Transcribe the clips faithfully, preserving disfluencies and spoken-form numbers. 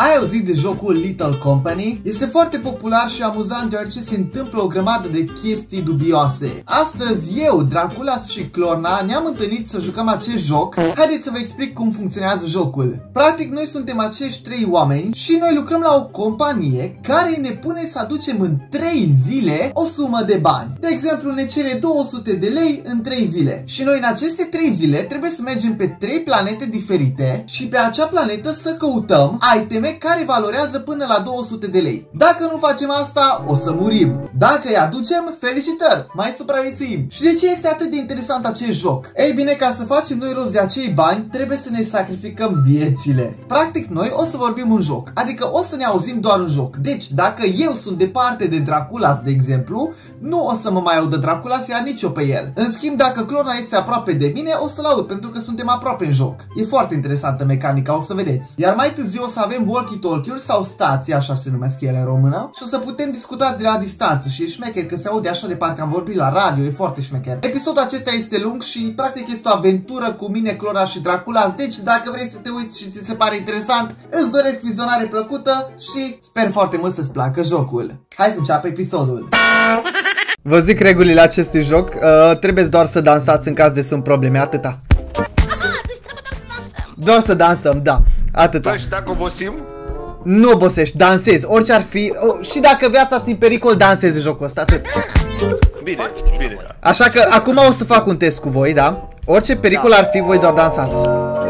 Ai auzit de jocul Little Company? Este foarte popular și amuzant deoarece se întâmplă o grămadă de chestii dubioase. Astăzi eu, Draculas și Clorna ne-am întâlnit să jucăm acest joc. Haideți să vă explic cum funcționează jocul. Practic noi suntem acești trei oameni și noi lucrăm la o companie care ne pune să aducem în trei zile o sumă de bani. De exemplu, ne cere două sute de lei în trei zile. Și noi în aceste trei zile trebuie să mergem pe trei planete diferite și pe acea planetă să căutăm iteme care valorează până la două sute de lei. Dacă nu facem asta, o să murim. Dacă îi aducem, felicitări, mai supraviețuim. Și de ce este atât de interesant acest joc? Ei bine, ca să facem noi rost de acei bani, trebuie să ne sacrificăm viețile. Practic, noi o să vorbim un joc, adică o să ne auzim doar un joc. Deci, dacă eu sunt departe de Draculas, de exemplu, nu o să mă mai audă Draculas, iar nici eu pe el. În schimb, dacă Clorna este aproape de mine, o să-l aud, pentru că suntem aproape în joc. E foarte interesantă mecanica, o să vedeți. Iar mai târziu o să avem walkie-talkie-uri sau stații, așa se numesc ele în română, și o să putem discuta de la distanță și e șmecher că se aude așa de parcă am vorbit la radio, e foarte șmecher. Episodul acesta este lung și practic este o aventură cu mine, Clorna și Draculas, deci dacă vrei să te uiți și ți se pare interesant, îți doresc vizionare plăcută și sper foarte mult să-ți placă jocul. Hai să înceapă episodul! Vă zic regulile acestui joc, uh, trebuie doar să dansați în caz de sunt probleme, atâta. Aha, deci trebuie doar să dansăm. Doar să dansăm, da, atâta. Bă, și dacă obosim? Nu obosești, dansezi, orice ar fi, oh, și dacă viața ți în pericol, dansezi în jocul ăsta, atât. Bine, bine. Așa că acum o să fac un test cu voi, da? Orice pericol ar fi, voi doar dansați.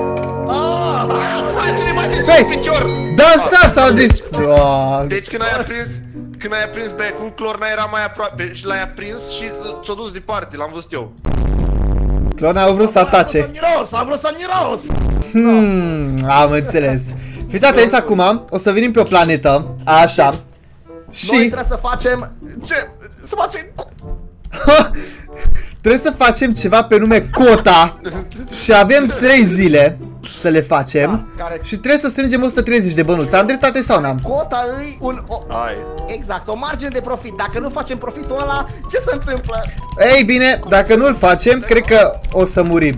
Hei, picior! Dansați, au zis! Oh. Deci când ai aprins, când ai aprins becul, Clorna era mai aproape și l-ai aprins și ți-o dus departe, l-am văzut eu. Clorna a vrut să atace. Am vrut să miros! Hmm, am înțeles. Fiți atenți acum, o să venim pe o planetă, așa. Și... Noi trebuie să facem... Ce? Să facem... Trebuie să facem ceva pe nume Cota. Și avem trei zile să le facem, da, care... și trebuie să strângem o sută treizeci de bănuți. Am dreptate sau n-am? Cota îi un... O... Hai. Exact, o margine de profit. Dacă nu facem profitul ăla, ce se întâmplă? Ei bine, dacă nu-l facem, cred că o să murim.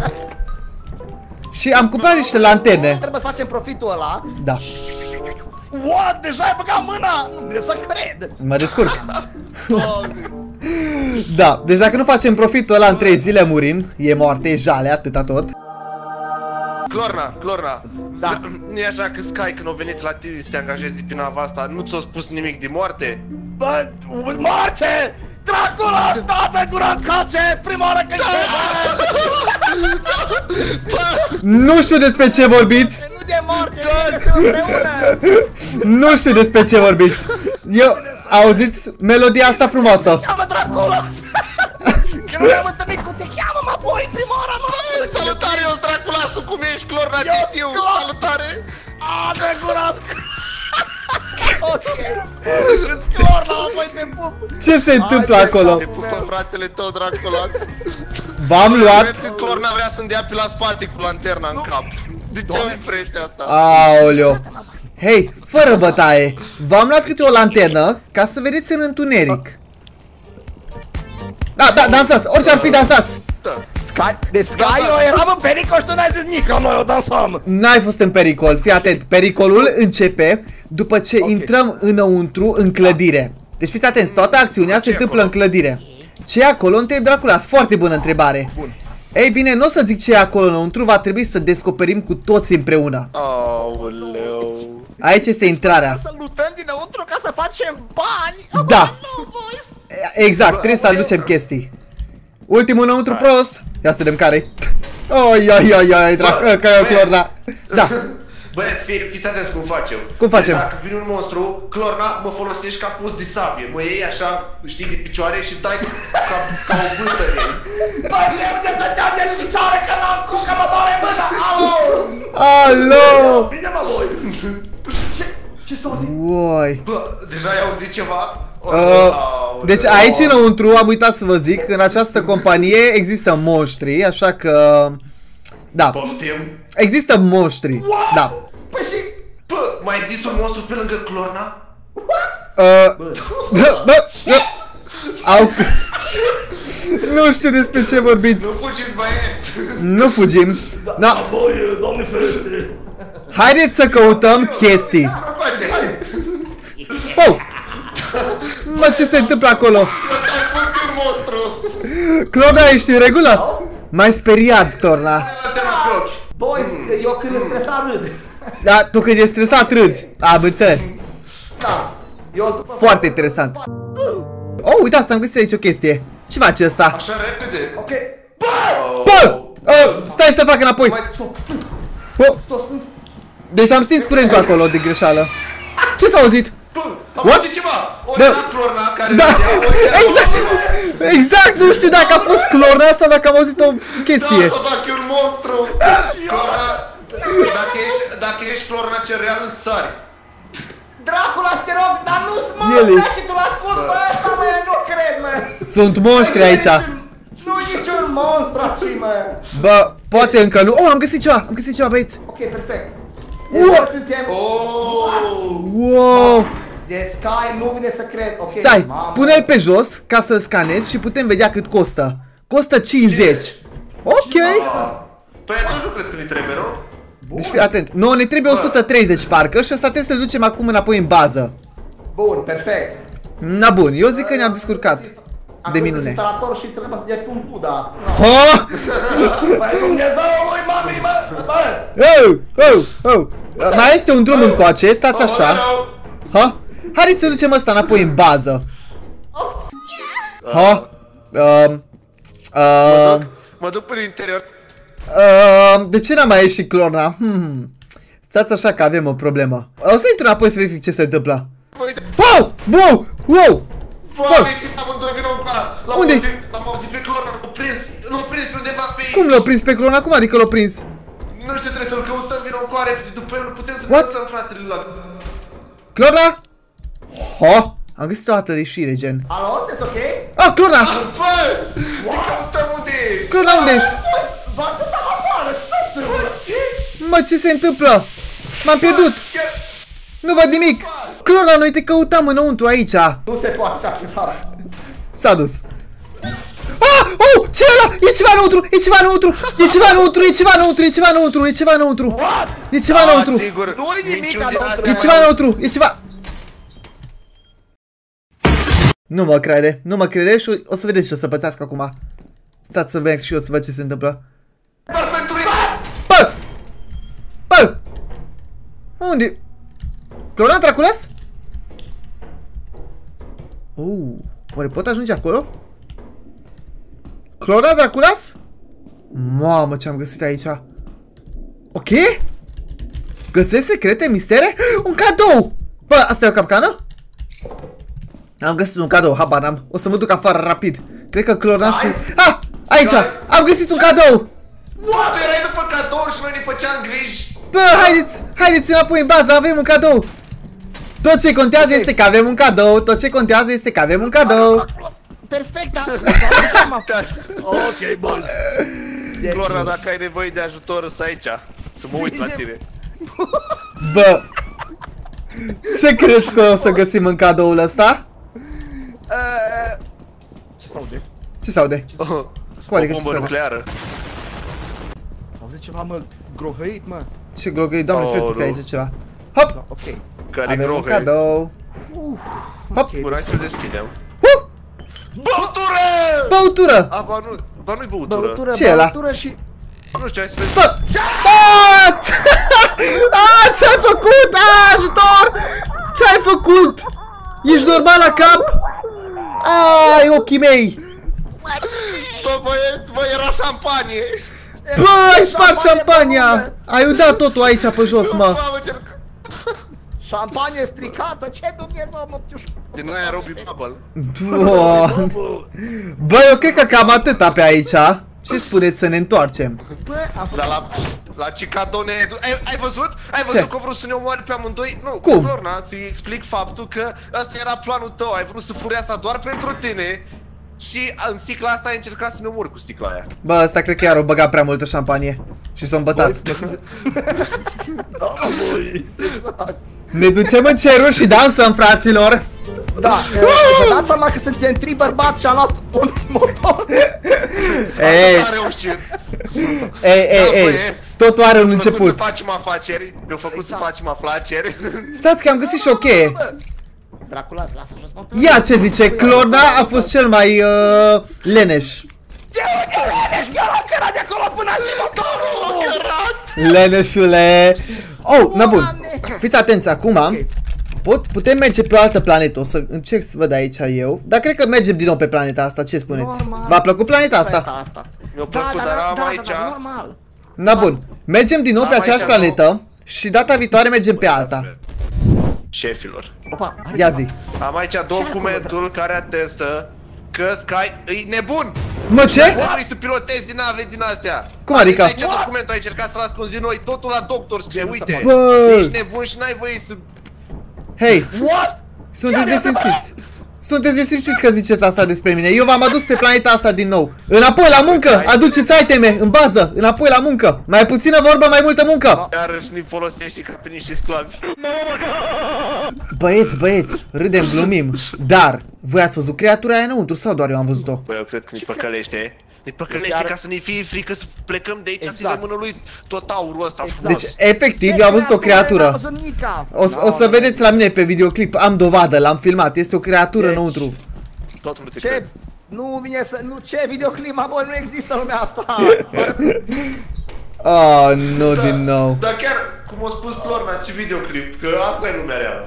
Și am cumpărat niște lanterne. Trebuie să facem profitul ăla. Da. What? Deja ai băgat mâna? Nu trebuie să cred. Mă descurc. Da, deci dacă nu facem profitul ăla în trei zile, murim. E moarte, e jale, atâta tot. Clorna, Clorna, da. Nu e așa că Sky când a venit la tine să te angajezi pe nava asta, nu ți-a spus nimic de moarte? Bă, moarte! Dracula, stă curat cace, prima oară că Nu știu despre ce vorbiți. Nu de moarte, împreună. Nu știu despre ce vorbiți. Eu, auziți melodia asta frumoasă. Te cheamă Dracula. Că nu ne-am întâlnit cum te cheamă, mă, voi, prima oară, mă. Salutare, eu sunt Dracula, tu cum ești, Clorna, te știu, salutare. A, Dracula. Ok. Îți Clorna, voi te pup. Ce se întâmplă acolo? Te pupă fratele tău, Dracula. V-am luat. Cred că Clorna vrea să-mi dea pe la spate cu lanterna în cap. De ce am impresia asta? Aoleo. Hei, fără bătaie. V-am luat câte o lanternă ca să vedeți în întuneric. Da, da, dansați, orice ar fi, dansați. Sky, de Sky, eu eram în pericol și tu n-ai zis nici că noi o dansăm. N-ai fost în pericol, fii atent. Pericolul începe după ce okay. intrăm înăuntru în clădire. Deci fiți atenți, toată acțiunea se întâmplă acolo? În clădire. Ce e acolo? Întreb Draculas, foarte bună întrebare. Bun. Ei bine, nu o să zic ce e acolo înăuntru, va trebui să descoperim cu toți împreună. Aoleu. Aici este intrarea. Să lutăm dinăuntru ca să facem bani. Da. Exact, trebuie să aducem chestii. Ultimul înăuntru prost. Ia să vedem care-i. Oi, oi, oi, oi, dracu, că e Clorna. Da. Băieți, fi, fiți atenți cum facem. Cum facem? Deci, dacă vine un monstru, Clorna, mă folosești ca pus de sabie. Mă iei așa, știi, de picioare și dai ca, ca o bâtă în ei. Băi, trebuie să te-am de picioare că n-am cum că mă doare mâna. Alo! Alo! Bine, mă, voi! Ce? Ce s-a auzit? Uai. Bă, deja ai auzit ceva? Uh, deci aici înăuntru, am uitat să vă zic, în această companie există monștri, așa că... Da. Poftim? Există monștri, da. Păi și... Bă, mai există un monstru pe lângă Clorna? Uh, bă, bă, bă, au... Nu știu despre ce vorbiți. Nu fugiți, băieți! Nu fugim. Da. Voi, Doamne ferește! Haideți să căutăm chestii. Oh! Mă, ce se întâmplă acolo? Clorna, ești în regulă? M-ai speriat, Clorna. Boys, eu când sunt stresat râd. Da, tu când ești stresat râzi. Am înțeles. Da. Eu Foarte interesant. Oh, uitați, am găsit aici o chestie. Ce face ăsta? Așa repede. Ok. Bă! Uh, stai să fac înapoi. Oh. Deci am stins curentul acolo de greșeală. Ce s-a auzit? Am auzit ceva! Ori era Clorna care Da, vedea, ori era exact, exact, nu știu dacă a fost Clorna sau dacă am auzit o chestie. Da, sau dacă e un monstru! Clorna, dacă ești, dacă ești Clorna cel real, îți sari. Dracula, te rog, dar nu-s Ele. monstru, ce tu l-a spus pe ăsta, mă, nu cred, mă. Sunt monștri aici. Nu e niciun monstru aici, mă. Bă, poate încă nu. Oh, am găsit ceva, am găsit ceva, băieți. Ok, perfect. Wow. Suntem... Oh! Wow. De Sky, nu vine să cred. Ok, Stai, mamă. pune-l pe jos ca să-l scanezi și putem vedea cât costă. Costă cincizeci. Ok. Păi atunci nu cred că ne trebuie, nu? Deci fii atent. Nu, ne trebuie o sută treizeci parcă și ăsta trebuie să-l ducem acum înapoi în bază. Bun, perfect. Na bun, eu zic că ne-am descurcat. De minune. Instalator și trebuie să dea un puda. Ha! Băi, Dumnezeului, mami, mă, bă! Oh, oh, oh. Mai este un drum încoace, stați așa. Ha? Haideți să ducem ăsta înapoi în bază. Ha? Um, um, Mă duc prin interior. um, de ce n-a mai ieșit Clorna? Hmm. Stați așa că avem o problemă. O să intru înapoi să verific ce se întâmplă. Uite, Wow! Wow! Wow! Doamne, țin amândoi vină în car. L-am Unde? auzit, l-am auzit pe Clorna, l-am prins, l-am prins pe undeva pe aici. Cum l-a prins pe Clorna? Cum adică l-a prins? Nu știu, trebuie să-l căutăm, vină în coare, după el nu putem să What? căutăm fratele la... Clorna? Ha? Am găsit o dată ieșire, gen. Alo, sunteți ok? Ah, Clorna! Bă! Te căutăm unde ești? Clorna, unde ești? V-am dat afară, ce? Mă, ce se întâmplă? M-am pierdut! Nu văd nimic! Clorna, noi te căutam înăuntru aici! Nu se poate așa ceva. S-a dus! Ah! Oh! Ce e ăla? E ceva înăuntru! E ceva înăuntru! E ceva înăuntru! E ceva înăuntru! E ceva înăuntru! E ceva înăuntru! E ceva înăuntru! Da, sigur. Nu-i nimic Niciun din înăuntru. astea E ceva înăuntru! E ceva... Nu mă crede! Nu mă crede și o să vedeți ce o să pățească acum. Stați să merg și eu să văd ce se întâmplă. Doar pentru el. Bă! Bă! Unde? Clorna Draculas? Oh, oare pot ajunge acolo? Clorna Draculas? Mamă, ce am găsit aici. Ok? Găsesc secrete, mistere? Un cadou! Bă, asta e o capcană? Am găsit un cadou, habar n-am. O să mă duc afară rapid. Cred că Clorna și... Ah! Aici! Am găsit un cadou! Tu erai după cadouri și noi ne făceam griji. Bă, haideți! Haideți înapoi în bază, avem un cadou! Tot ce contează este că avem un cadou. Tot ce contează este că avem un cadou. Perfect, da. Ok, bun. Clorna, dacă ai nevoie de ajutor, să aici. Să mă uit la tine. Bă, ce credeți că o să găsim în cadoul ăsta? Ce s-aude? Ce s-aude? Oh, Cum adică o ce bombă s-aude? nucleară. S-aude ceva, mă, grohăit, mă. Ce glogăi, doamne, Oh, fie să fie nu. aici ceva. Hop! Ok. Care Avem un grohe. cadou. Hop! Bun, hai să deschidem. Huh! Băutură! Băutură! A, ba nu, ba nu-i băutură. Băutură, Ce e ăla? băutură și... Nu știu, hai să vedem. Bă! Ah! Ah, ce-ai făcut? Ah, ajutor! Ce-ai făcut? Ești normal la cap? Ai, ochii mei! Bă, băieți, bă, era șampanie. Bă, ai spart șampania! Ai udat totul aici pe jos, mă! Mamă, ce... Șampanie stricată, ce Dumnezeu, mă, ptiuș. Din aia Robbie Bubble. Doamne. Bă, eu cred că cam atâta pe aici. Ce spuneți să ne întoarcem? Bă, am făcut... Dar la, la Cicadone, ai, ai văzut? Ai văzut Ce? că vreau să ne omoare pe amândoi? Nu, Cum? Clorna, să-i explic faptul că ăsta era planul tău, ai vrut să furi asta doar pentru tine. Și în sticla asta ai încercat să ne omori cu sticla aia. Bă, ăsta cred că iar o băgat prea multă șampanie. Și s-a îmbătat. Da, băi. Ne ducem în ceruri și dansăm, fraților! Da, vă dați seama că suntem trei bărbați și am luat un motor. Ei, a reușit. Ei, ei, ei, totul are un început. Mi-au făcut să facem afaceri, mi-au făcut să facem afaceri. Stați că am găsit și o cheie. Dracula, lasă jos motorul. Ia ce zice, Clorna a fost cel mai uh, leneș. Ce leneș, chiar am cărat de acolo până și motorul! Leneșule. Oh, na bun. Fiți atenți acum. Pot, putem merge pe o altă planetă, o să încerc să văd aici eu. Dar cred că mergem din nou pe planeta asta, ce spuneți? V-a plăcut planeta asta? Mi-a plăcut, dar am aici... Na bun, mergem din nou pe aceeași planetă și data viitoare mergem pe alta. Șefilor. Ia zi. Am aici documentul care atestă că Sky e nebun. Mă, ce? Nu trebuie să pilotezi nave din astea. Cum adică? Aici documentul, ai încercat să-l ascunzi noi, totul la doctor scrie, uite. Bă! Ești nebun și n-ai voie să... Hei! What? Sunteți nesimțiți! Sunteți nesimțiți că ziceți asta despre mine. Eu v-am adus pe planeta asta din nou. Înapoi la muncă! Aduceți iteme în bază! Înapoi la muncă! Mai puțină vorbă, mai multă muncă! Iarăși ne folosești ca pe niște sclavi. Băieți, băieți, râdem, glumim. Dar, voi ați văzut creatura aia înăuntru sau doar eu am văzut-o? Băi, eu cred că ne păcălește. Ne păcălește ca să ne fie frică să plecăm de aici, să-i rămână lui tot aurul ăsta frumos. Deci, efectiv, eu am văzut o creatură. O, o să vedeți la mine pe videoclip, am dovadă, l-am filmat, este o creatură înăuntru. Totul nu te Ce? cred. Nu vine să... Nu, ce videoclip, mă, bă, nu există lumea asta. Oh, nu din nou. Dar chiar, cum a spus Clorna, ce videoclip, că asta e lumea reală.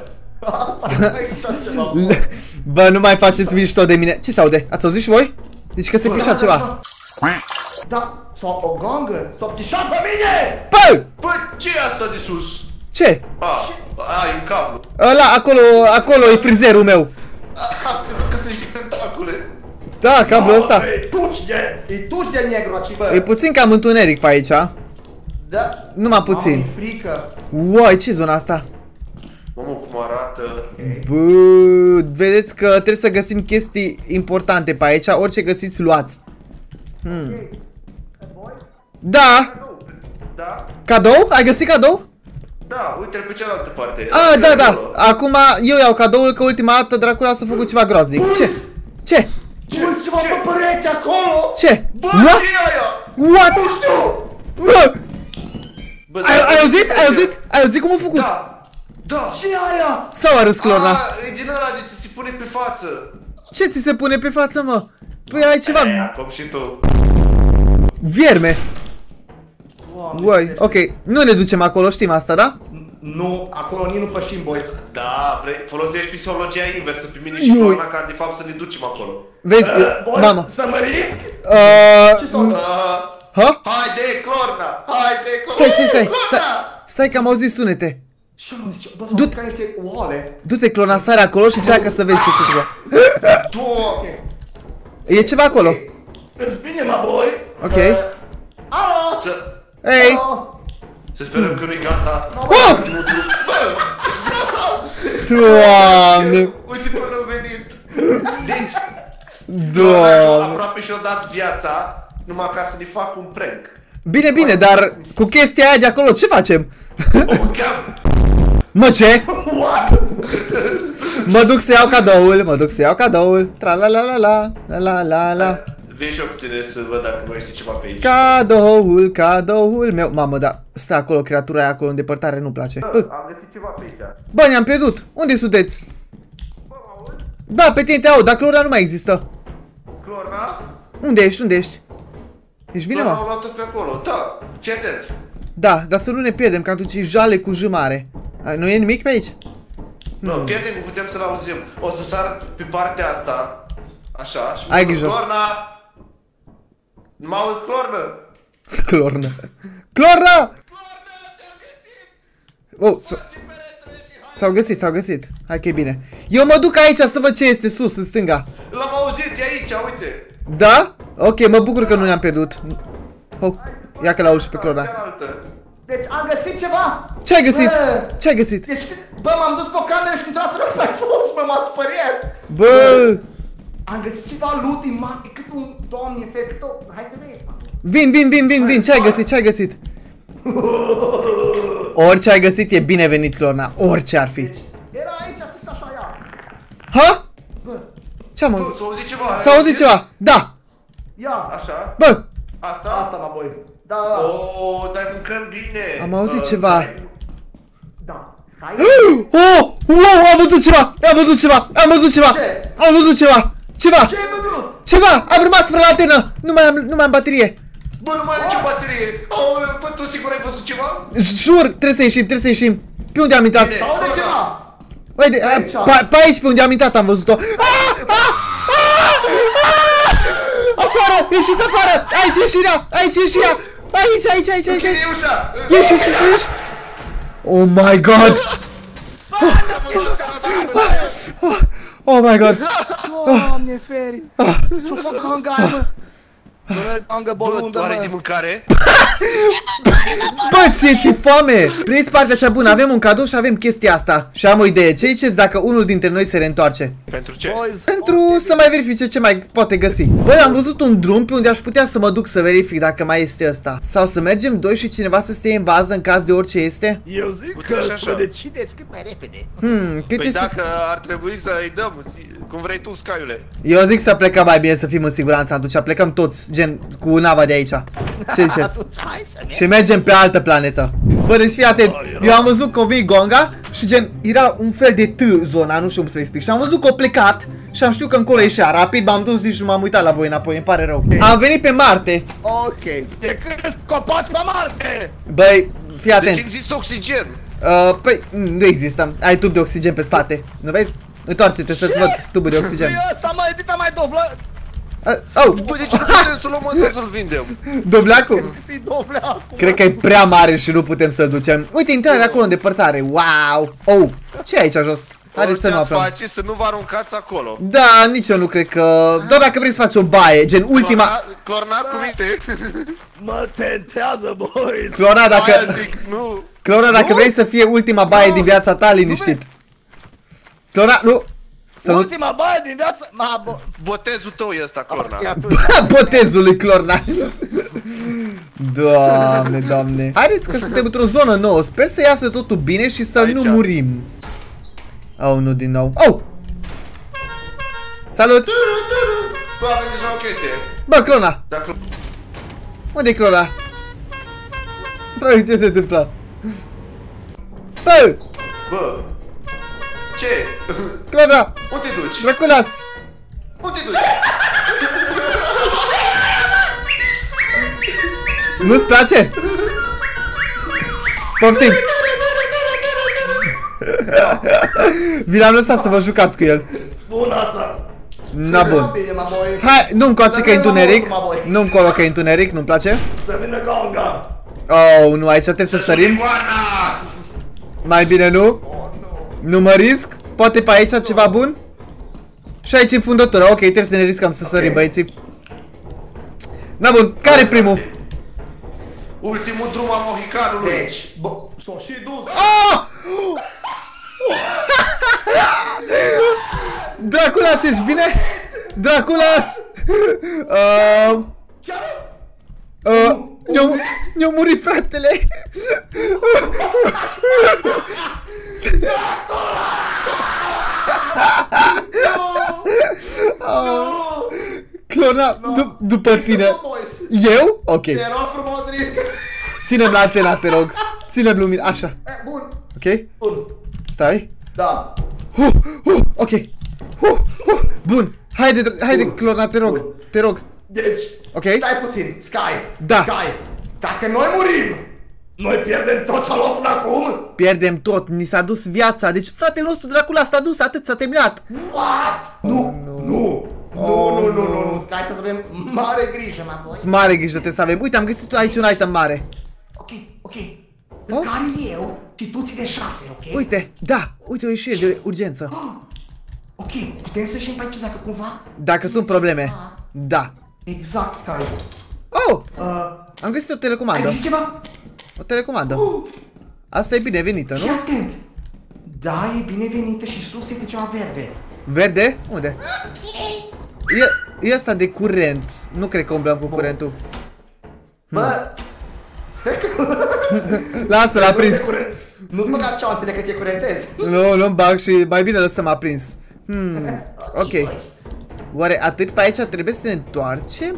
Bă, nu mai faceți mișto de mine. Ce se aude? Ați auzit și voi? Deci că se pișa ceva. Da, sau o gongă, sau pișat pe mine! Bă! Bă, ce e asta de sus? Ce? A, a, e un cablu. Ăla, acolo, acolo e frizerul meu. Am crezut că sunt niște tentacule. Da, cablul ăsta. E tuci de, e tuci de negru aici, bă. E puțin cam întuneric pe aici. Da. Numai puțin. Mamă, e frică. Uai, ce zona asta? Mamă, cum arată. Bă, vedeți că trebuie să găsim chestii importante pe aici. Orice găsiți, luați. Hmm. Da. Da? Cadou? Ai găsit cadou? Da, uite-l pe cealaltă parte. Ah, da, da. Acum eu iau cadoul că ultima dată Dracula s-a făcut ceva groaznic. Ce? Ce? Ce? Ceva pe pereche acolo? Ce? Bă, What? ce e aia? What? Nu știu. Bă! Bă, Ai, da, ai auzit? Ai auzit? Ai auzit cum a făcut? Da. Da. Ce e aia? Sau a râs Clorna? A, e din ăla de ți se pune pe față. Ce ți se pune pe față, mă? Păi ai ceva Aia, cum și tu. vierme. Uai, ok. Nu ne ducem acolo, știm asta, da? Nu, acolo nici nu pășim, boys. Da, vrei, folosești psihologia inversă pe mine și Iui. Clorna ca de fapt să ne ducem acolo. Vezi, Boys, mamă. să mă risc? Uh, Ce s-a Uh, ha? haide, Clorna! Haide, Clorna! Stai, stai, stai, Clorna! stai. Stai că am auzit sunete. Ce nu zice? Bă, Du-te. fac niște oale. Du-te, Clorna, sare acolo și încearcă să vezi ce se întâmplă. Doamne! E ceva acolo. Îți bine, mă, boy? Ok. Alo! Să, Ei. Alo! să sperăm că nu-i gata. Oh! Doamne. Uite până au venit. Deci, Doamne. aproape și-o dat viața numai ca să ne facă un prank. Bine, bine, dar cu chestia aia de acolo ce facem? O cam... Mă, ce? Mă duc să iau cadoul, mă duc să iau cadoul. Tra la la la la la la la la. Vei și eu cu tine să văd dacă mai este ceva pe aici. Cadoul, cadoul meu. Mamă, da, stai acolo, creatura aia acolo în depărtare, nu-mi place. Bă, Am găsit ceva pe aici. bă, ne-am pierdut. Unde sunteți? Da, pe tine te aud, dar Clorna nu mai există. Clorna? Unde ești, unde ești? Ești bine, Bă, mă? am luat-o pe acolo, da, fii atent. Da, dar să nu ne pierdem, că atunci e jale cu J mare. A, nu e nimic pe aici? Nu, fii atent că putem să-l auzim. O să sar pe partea asta, așa, și... Ai grijă. Clorna! Nu mă auzi, Clorna? Clorna. Clorna! Oh, s-au găsit, s-au găsit. Hai că e bine. Eu mă duc aici să văd ce este sus, în stânga. L-am auzit, e aici, uite. Da? Ok, mă bucur că nu ne-am pierdut. Oh, ia că l-auzi și pe Clorna. Cealaltă. Deci am găsit ceva! Ce ai găsit? Bă! Ce ai găsit? Deci, bă, m-am dus pe o cameră și deodată nu mai fost, mă, m-a speriat! Bă! Am găsit ceva loot din mare, cât un domn efecto. Hai să vezi, mă. Vin, vin, vin, vin, vin. Ce ai găsit? Ce ai găsit? Orice ai găsit e binevenit, Clorna. Orice ar fi. Era aici, fix așa, ia. Ha? Ce am Bă, auzit? s-a auzit ceva? S-a auzit ceva? Da! Ia! Așa? Bă! Asta? Asta, mă, băi. Da, da. Oh, dar mâncăm bine. Am auzit Uh, ceva. Da. Hai. Oh! Wow! Am văzut ceva! Am văzut ceva! Am văzut ceva! Ce? Am văzut ceva! Ceva! Ce ai văzut? Ceva! Am rămas fără antennă! Nu mai am, nu mai am baterie! Bă, nu mai am nicio baterie. Aoleu, bă, tu sigur ai văzut ceva? Jur! Trebuie să ieșim, trebuie să ieșim! Pe unde am intrat? Bine. Aude ceva? Uite, Aici. pe, pe aici pe unde am intrat am văzut-o! Ah! Ah! Ah! Ah! Afară! Ieșiți afară! Aici ieșirea! Aici ieșirea! Aici, aici, aici, aici! Închide ușa. Ieși, ieși, ieși, ieși! Oh my god! Ce-am văzut că arată pe aia? Oh my god! Doamne feri! Ce-o fac hanga aia, mă? Bă, hanga Bă, bolundă, tu are de mă! mâncare? Bă, ție ți foame! Prinzi partea cea bună, avem un cadou și avem chestia asta. Și am o idee, ce ziceți dacă unul dintre noi se reîntoarce? Pentru ce? Băi, Pentru să mai verifice ce mai poate găsi. Băi, am văzut un drum pe unde aș putea să mă duc să verific dacă mai este ăsta. Sau să mergem doi și cineva să stea în bază în caz de orice este? Eu zic Putem că și să așa. vă decideți cât mai repede. Hmm, cât Păi este... dacă ar trebui să-i dăm, zi- cum vrei tu, Scaiule. Eu zic să plecăm mai bine, să fim în siguranță atunci. Plecăm toți, gen, cu nava de aici. Ce ziceți? Atunci, hai să ne... Și mergem pe altă planetă. Bă, deci fii atent. Eu am văzut că o vii gonga și gen, era un fel de T zona, nu știu cum să vă explic. Și am văzut că o plecat și am știut că încolo ieșea. Rapid m-am dus și m-am uitat la voi înapoi, îmi pare rău. Am venit pe Marte. Ok. De când copaci pe Marte? Băi, fii atent. Deci există oxigen. Uh, păi, nu există. Ai tub de oxigen pe spate. Nu vezi? Întoarce-te să-ți văd tubul de oxigen. Păi ăsta, mă, edita mai doblă. Uh, oh! Bă, deci nu putem să luăm ăsta să-l vindem. Doblacul? Știi, doble acum. Cred că e prea mare și nu putem să-l ducem. Uite, intrarea acolo în depărtare. Wow! Oh! Ce e aici jos? Haideți să nu Orice ați aflăm. face, să nu vă aruncați acolo. Da, nici eu nu cred că... Doar dacă vrei să faci o baie, gen ultima... Clorna, clorna cuvinte. Mă tentează, băi. Clona, dacă... Aia zic, nu. Clona, dacă vrei să fie ultima baie din viața ta, liniștit. Clona, nu! Să nu... Ultima baie din viață. Ma, bă. Botezul tău e ăsta, Clorna. Ia tu. Botezul lui Clorna. Doamne, doamne. Haideți că suntem într-o zonă nouă. Sper să iasă totul bine și să Aici. nu murim. Oh, nu din nou. Oh! Salut! Bă, avem deja o chestie. Bă, Clona! Dacă... Unde e Clona? Bă, ce se întâmplă? Bă! Bă. Ce? Clona! Unde te duci? Draculas! Unde te duci? Nu-ți place? Poftim! Vi l-am lăsat să vă jucați cu el. Bun asta. Na bun. Bine, mă, băi. Hai, nu încoace că e întuneric. Nu încolo că e întuneric, nu-mi place. Să vină gonga. Oh, nu, aici trebuie să sărim. Ioana! Mai bine nu? Nu mă risc? Poate pe aici ceva bun? Și aici în fundătură, ok, trebuie să ne riscăm să sărim, băieții. Na bun, care-i primul? Ultimul drum al mohicanului. Deci, bă, s-o și dus. Oh! Draculas, ești bine? Draculas! Uh, uh, ne-a ne murit fratele! Oh. Clona, du după tine. Eu? Ok. Te rog frumos, risc. Ținem la antena, te rog. Ținem lumina, așa. Eh, bun. Ok? Bun. Stai. Da. Huh, huh, ok. Huh, huh. Bun. Haide, haide, Clona, te rog. Te rog. Deci, Ok. stai puțin, Sky. Da. Sky. Dacă noi murim, noi pierdem tot ce-a luat până acum? Pierdem tot, ni s-a dus viața. Deci fratele nostru Dracula s-a dus, atât, s-a terminat. What? Nu, nu, nu, nu, nu, nu, nu, Sky, trebuie să avem mare grijă, mă, băi. Mare grijă trebuie să avem. Uite, am găsit aici un item mare. Ok, ok. Care eu și tu ții de șase, ok? Uite, da, uite o ieșire de urgență. Ok, putem să ieșim pe aici dacă cumva? Dacă sunt probleme. Da. Exact, Sky. Oh, Uh, am găsit o ai telecomandă. găsit ceva? O telecomandă. Uh, Asta e binevenită, fii nu? atent. Da, e binevenită și sus este ceva verde. Verde? Unde? E, e asta de curent. Nu cred că umblăm cu curentul. Bă, Lasă, l-a prins. nu-ți băga ceanțele că te curentezi. Nu, nu-mi bag și mai bine lăsăm aprins. Hmm, ok. Oare atât pe aici trebuie să ne întoarcem?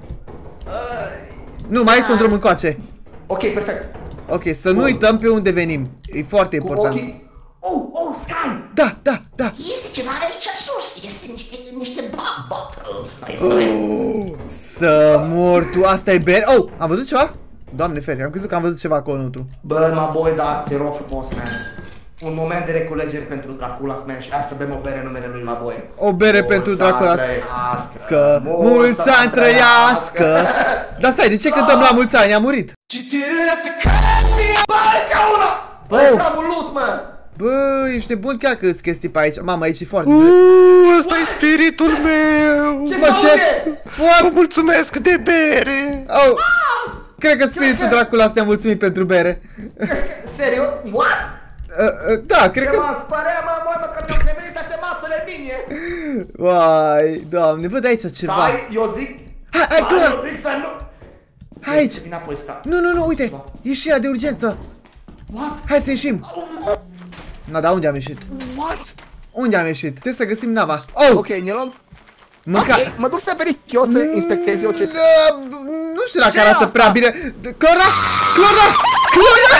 Nu, mai este un drum încoace. Ok, perfect. Ok, să nu uităm pe unde venim. E foarte important. Oh, oh, Sky! Da, da, da. Este ceva aici sus, este niște, niște bug bottles. Oh, să mor tu, asta e bere. Oh, am văzut ceva? Doamne feri, am crezut că am văzut ceva acolo înăuntru. Bă, mă boi, da, te rog frumos, man. Un moment de reculegere pentru Draculas, man, și hai să bem o bere în numele lui Maboi. O bere Mulți pentru Draculas. ani trăiască, Că mulți ani trăiască. Dar stai, de ce cântăm la mulți ani? A murit. Bă, ca una! Bă, Oh. oh. un loot, mă! Bă, ești bun chiar că îți chestii pe aici. Mama, aici e foarte... Uuuu, ăsta e spiritul meu! Bă, ce? Vă What? mulțumesc de bere! Oh. Cred că spiritul Draculas te-a mulțumit pentru bere. Serios? What? Uh, uh, da, cred Ce că... mă spărea, mă, mă, mă, că mi-au nevenit toate masele mie! Uai, doamne, văd aici ceva. Stai, eu zic... Hai, hai, Stai, Clona! eu zic să nu... Hai aici! Vine apoi, Sky. Nu, nu, nu, uite! Ieșirea de urgență! What? Hai să ieșim! Na, dar unde am ieșit? What? Unde am ieșit? Trebuie să găsim nava. Oh! Ok, ne luăm... Mânca... Ok, mă duc să verific eu, să inspectez eu ce... Da, nu știu dacă Ce arată asta? prea bine. Clona! Clona! Clona!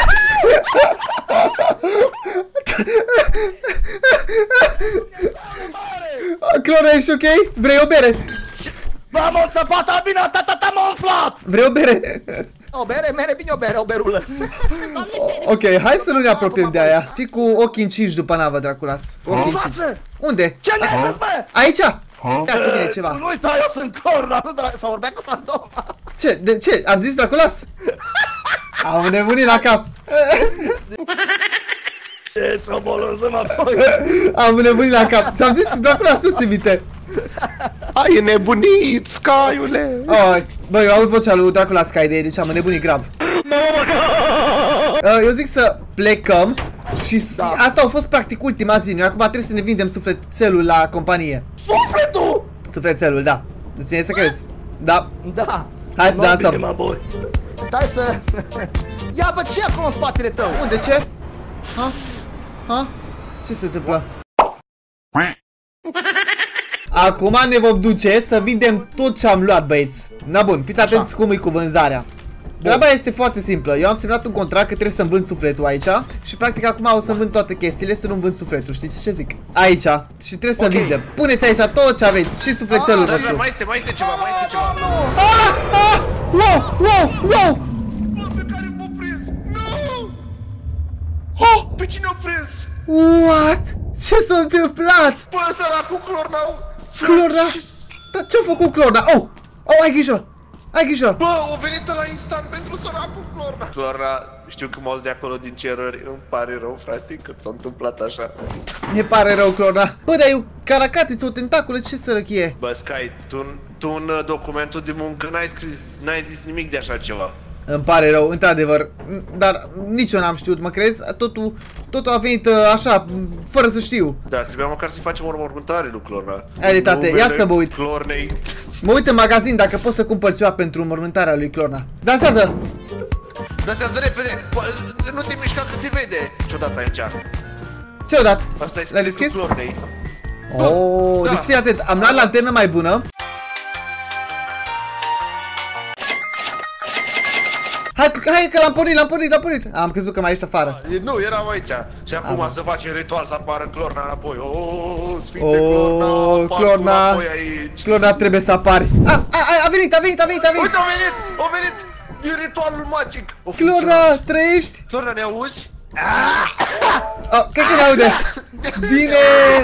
Clona, ești ok? Vrei o bere? Vamos să fata bine, tata m-a umflat! Vrei o bere? O bere, mere, bine o bere, o berulă. Ok, hai să nu ne apropiem de aia. Fii cu ochii încinși după navă, Draculas. Ochii încinși. Față! Unde? Ce ne-ai bă? Aici! Ia, vine ceva. Nu uita, eu sunt Corna, nu drag... Să vorbea cu fantoma. Ce? De ce? Am zis Draculas? Am nebunit la cap. Ce țobolânzăm apoi? Am nebunit la cap. Ți-am zis Draculas, nu ți minte. Ai nebunit, Scaiule! Oh, băi, eu aud vocea lui Draculas ca idee, deci am nebunit grav. Uh, eu zic să plecăm și da. Asta a fost practic ultima zi. Noi acum trebuie să ne vindem sufletelul la companie. Sufletul! Sufletelul, da. Îți vine să crezi? Da. Da. Hai să dansăm. Stai să... Ia, bă, ce e acolo în spatele tău? Unde, ce? Ha? Ha? Ce se întâmplă? Acum ne vom duce să vindem tot ce am luat, băieți. Na bun, fiți atenți cum e cu vânzarea. Treaba este foarte simplă. Eu am semnat un contract că trebuie să-mi vând sufletul aici și practic acum o să-mi vând toate chestiile, să nu-mi vând sufletul. Știți ce zic? Aici. Și trebuie să Ok. vindem. Puneți aici tot ce aveți și sufletelul Da, nostru. da, mai este, mai este ceva, mai este ceva. Ah! Ah! Wow! Wow! Wow! Bă, pe care m-a prins! Nu! Oh, pe cine a prins? What? Ce s-a întâmplat? Bă, săracul Clornau! Clorna? Dar ce-a făcut Clorna? Oh! Oh, ai grijă! Ai grijă! Bă, o venit la instant pentru săracul Clorna! Clorna, știu că m-auzi de acolo din cerări, îmi pare rău, frate, că s-a întâmplat așa. Ne pare rău, Clorna. Bă, dar eu caracatiță, o tentaculă, ce sărăchie. Bă, Sky, tu, tu în uh, documentul de muncă n-ai scris, n-ai zis nimic de așa ceva. Îmi pare rău, într-adevăr. Dar nici eu n-am știut, mă crezi? Totul, totul a venit uh, așa, fără să știu. Da, trebuia măcar să facem o mormântare lui Clorna. Ai dreptate, ia Numele să mă uit. Clornei. Mă uit în magazin dacă pot să cumpăr ceva pentru mormântarea lui Clorna. Dansează! Dansează repede! Bă, nu te mișca că te vede! Ce-o dat aici? Ce-o dat? Asta e L-ai spiritul deschis? Clornei. Oh, Da. deci fii atent, am luat lanternă mai bună. Hai, hai că l-am pornit, l-am pornit, l-am pornit. Am crezut că mai ești afară. Nu, eram aici. Și acum Am. să facem ritual să apară Clorna înapoi. Oh, Sfinte Oh, Clorna, apar Clorna. înapoi aici. Clorna trebuie să apari. A, a, a, a venit, a venit, a venit, a venit. Uite, a venit! A venit! E ritualul magic! O Clorna, trăiești? Clorna, ne auzi? Oh, cred că ne aude. Bine.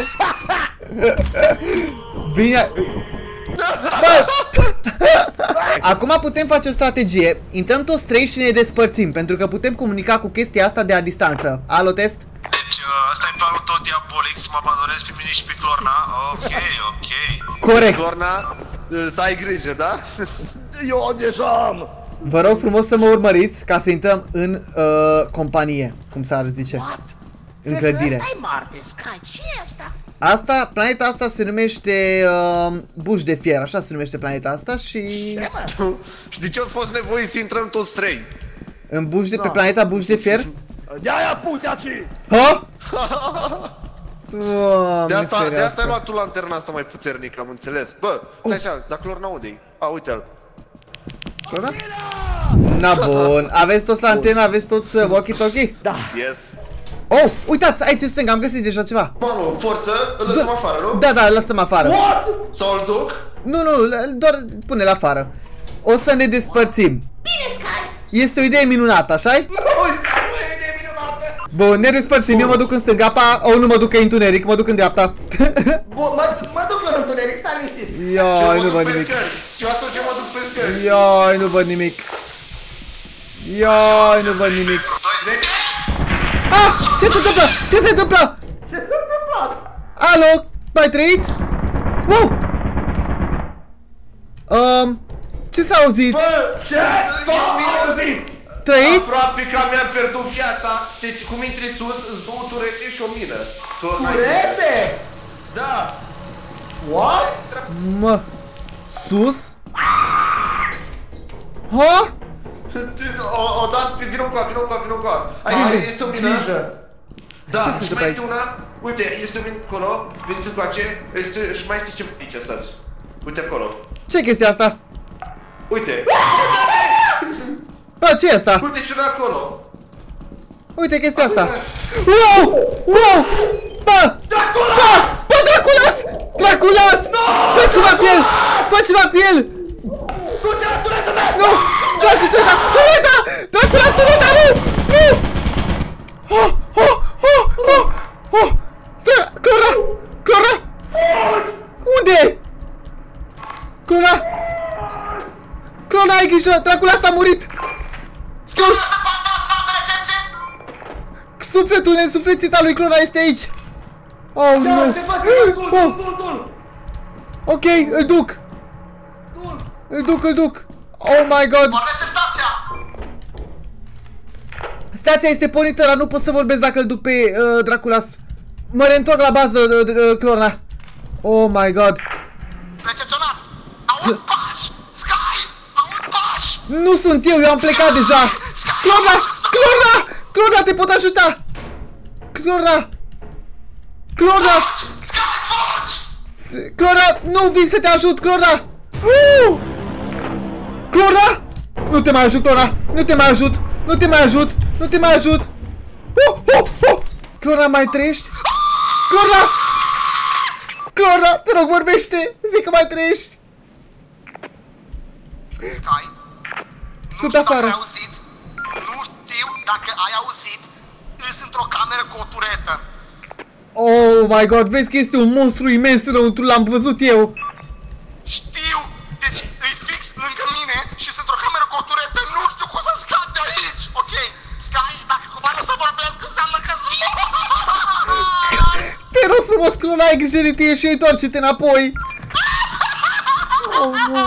Bine. Bă! Acum putem face o strategie. Intrăm toți trei și ne despărțim, pentru că putem comunica cu chestia asta de la distanță. Alo, test? Deci, ăsta e planul tot diabolic, să mă abandonez pe mine și pe Clorna. Ok, ok. Corect. Clorna, să ai grijă, da? Eu deja am! Vă rog frumos să mă urmăriți ca să intrăm în uh, companie, cum s-ar zice. În clădire. Ăsta-i Marte, Sky, ce e asta? Asta, planeta asta se numește uh, Buș de Fier, așa se numește planeta asta și... Și de ce au fost nevoit să intrăm toți trei? În buș de, pe planeta Buș de Fier? De-aia puteați! Ha? De asta, de asta ai luat tu lanterna asta mai puternică, am înțeles. Bă, stai așa, dar Clorna unde-i? A, uite-l. Clorna? Na, bun. Aveți toți lanterna, aveți toți walkie-talkie? Da. Yes. Oh, uitați, aici în stânga, am găsit deja ceva. Manu, forță, îl lăsăm afară, nu? Da, da, lăsăm afară. Sau îl duc? Nu, nu, doar pune-l afară. O să ne despărțim. Bine, Sky! Este o idee minunată, așa-i? Nu, Sky, nu e idee minunată! Bun, ne despărțim, eu mă duc în stânga, pa, oh, nu mă duc în întuneric, mă duc în dreapta. Bun, mă, mă duc în întuneric, stai liniștit. Ioi, nu văd nimic. Și atunci mă duc pe scări. Ioi, nu văd nimic. Ioi, nu văd nimic. Ah, ce se întâmplă? Ce se întâmplă? Ce s-a întâmplat? Alo, mai trăiți? Wow! Um, ce s-a auzit? Bă, ce s-a auzit? Trăiți? Aproape că mi-am pierdut viața. Deci cum intri sus, îți două turete și o mină. Turete? Da. What? Mă, sus? Ha? O, o dat, vină încoa, vină încoa, vină încoa. Aici este o mină. Da, Ce se și întâmplă mai aici? este una. Uite, este o mină acolo. Veniți încoace. Este, și mai este ceva aici, stați. Uite acolo. Ce chestia asta? Uite. Bă, ce e asta? Uite ce una acolo. Uite chestia asta. Wow! Wow! Bă! Bă! Bă, Draculas! Draculas! Fă ceva cu el! Fă ceva cu el! Nu! Trage tureta! Tureta! Draculas, tureta, nu! Nu! Oh! Oh! Oh! Oh! Oh! Clora! Clora! Unde? Clora! Clora, ai grijă! Draculas a murit! Clora! Sufletul neînsuflețit al lui Clora este aici! Oh, nu! Oh. Ok, îl duc! Îl duc, îl duc! Oh my god! Stația este pornită, dar nu pot să vorbesc dacă îl duc pe uh, Draculas. Mă reîntorc la bază, uh, uh, Clorna. Oh my god! Recepționat! Aud pași! Sky! Aud pași! Nu sunt eu, eu am plecat deja! Clorna! Clorna! Clorna, te pot ajuta! Clorna! Clorna! Clorna, nu vin să te ajut, Clorna! Uh! Clorna! Nu te mai ajut, Clorna! Nu te mai ajut! Nu te mai ajut! Nu te mai ajut! Uh, uh, uh! Clorna, mai trăiești? Clorna! Clorna, te rog, vorbește! Zic că mai trăiești! Sky? Sunt Nu știu afară! dacă ai auzit. Nu știu dacă ai auzit. Ești într-o cameră cu o turetă. Oh my god, vezi că este un monstru imens înăuntru, l-am văzut eu! Știu! Deci e fix lângă mine și sunt într-o cameră cu o turetă. Nu știu cum să scap de aici, ok? Sky, dacă cumva nu să vorbesc, înseamnă că sunt... Te rog frumos, Clona, ai grijă de tine și întoarce-te înapoi! Oh, nu!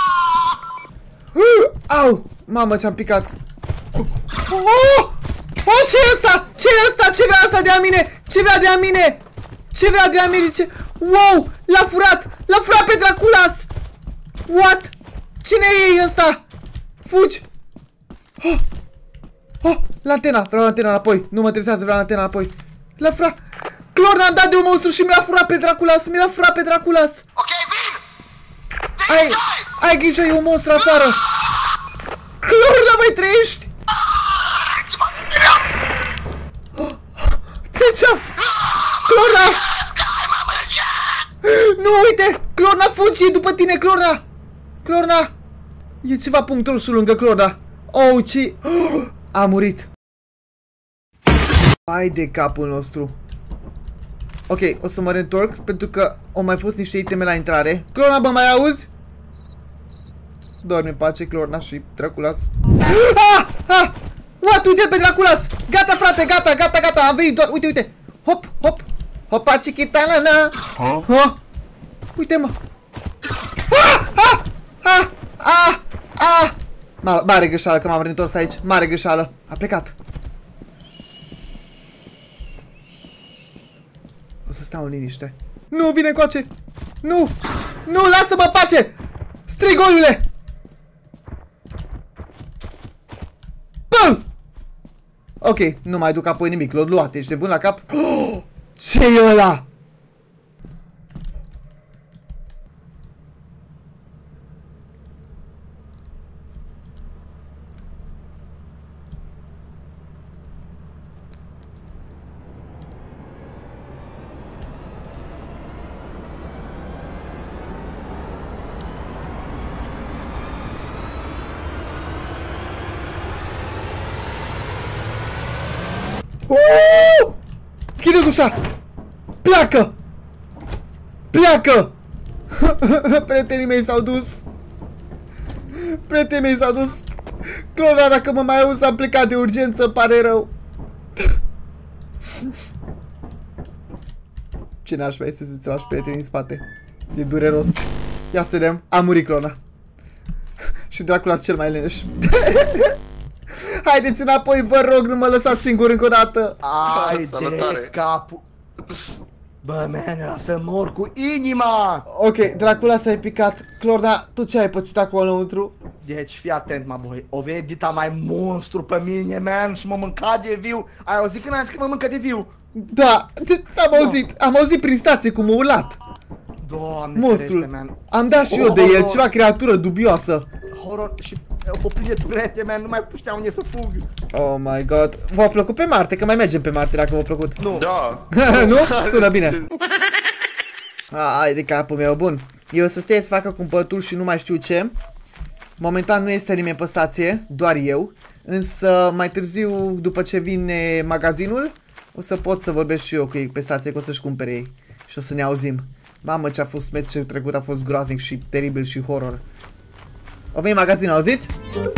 Uh, au! Mamă, ce-am picat! Oh! Oh, ce e asta? Ce e asta? Ce vrea asta de la mine? Ce vrea de la mine? Ce vrea de la mine? Ce... Wow! L-a furat! L-a furat pe Draculas! What? Cine e ăsta? Fugi! Oh! Oh! Lantena! Vreau lantena înapoi! Nu mă interesează, vreau lantena înapoi! L-a furat! Clorna, am dat de un monstru și mi l-a furat pe Draculas! Mi l-a furat pe Draculas! Ok, vin! Ai, ai grijă, e un monstru afară! Clorna, mai trăiești? Ce-am? Clorna! Nu, uite! Clorna, fugi după tine, Clorna! Clorna! E ceva punct roșu lângă Clorna. Oh, ce... Oh, a murit. Hai de capul nostru. Ok, o să mă reîntorc pentru că au mai fost niște iteme la intrare. Clorna, bă, mai auzi? Dormi în pace, Clorna și Draculas. Ah! Ah! What? Uite-l pe Draculas! Gata, frate, gata, gata, gata, am venit doar, uite, uite! Hop, hop! Hopa, chichitalana! Huh? Uite, mă! Ah! Ah! Ah! Ah! Ah! Ma mare greșeală că m-am reîntors aici, mare greșeală. A plecat. O să stau în liniște. Nu, vine încoace! Nu! Nu, lasă-mă în pace! Strigoiule! Bă! Ok, nu mai duc apoi nimic, l-o luat, ești de bun la cap? Oh, ce-i ăla? Uh! Chide ușa! Pleacă! Pleacă! Prietenii mei s-au dus. Prietenii mei s-au dus. Clona, dacă mă mai auzi, am plecat de urgență, pare rău. Ce nașpa este să-ți lași prietenii în spate. E dureros. Ia să vedem. A murit Clona. Și Dracula cel mai leneș. Haideți înapoi, vă rog, nu mă lăsați singur încă o dată. Ai de capul. Bă, man, era să mor cu inima. Ok, Dracula s-a picat. Clona, tu ce ai pățit acolo înăuntru? Deci, fii atent, mă, boi. O venit dita mai monstru pe mine, man, și mă mânca de viu. Ai auzit când am zis că mă mâncă de viu? Da, am auzit. Am auzit prin stație cum a ulat. Doamne, monstrul. crește, man. Am dat și eu de el, ceva creatură dubioasă. Horror și o plină de turete, man, nu mai știam unde să fug. Oh my god. V-a plăcut pe Marte? Că mai mergem pe Marte dacă v-a plăcut. Nu. Da. Nu? Sună bine. Ai de capul meu, bun. Eu o să stai să facă cumpărături și nu mai știu ce. Momentan nu este nimeni pe stație, doar eu. Însă mai târziu, după ce vine magazinul, o să pot să vorbesc și eu cu ei pe stație, că o să-și cumpere ei. Și o să ne auzim. Mamă, ce a fost meciul trecut, a fost groaznic și teribil și horror. O veni magazinul, auziți?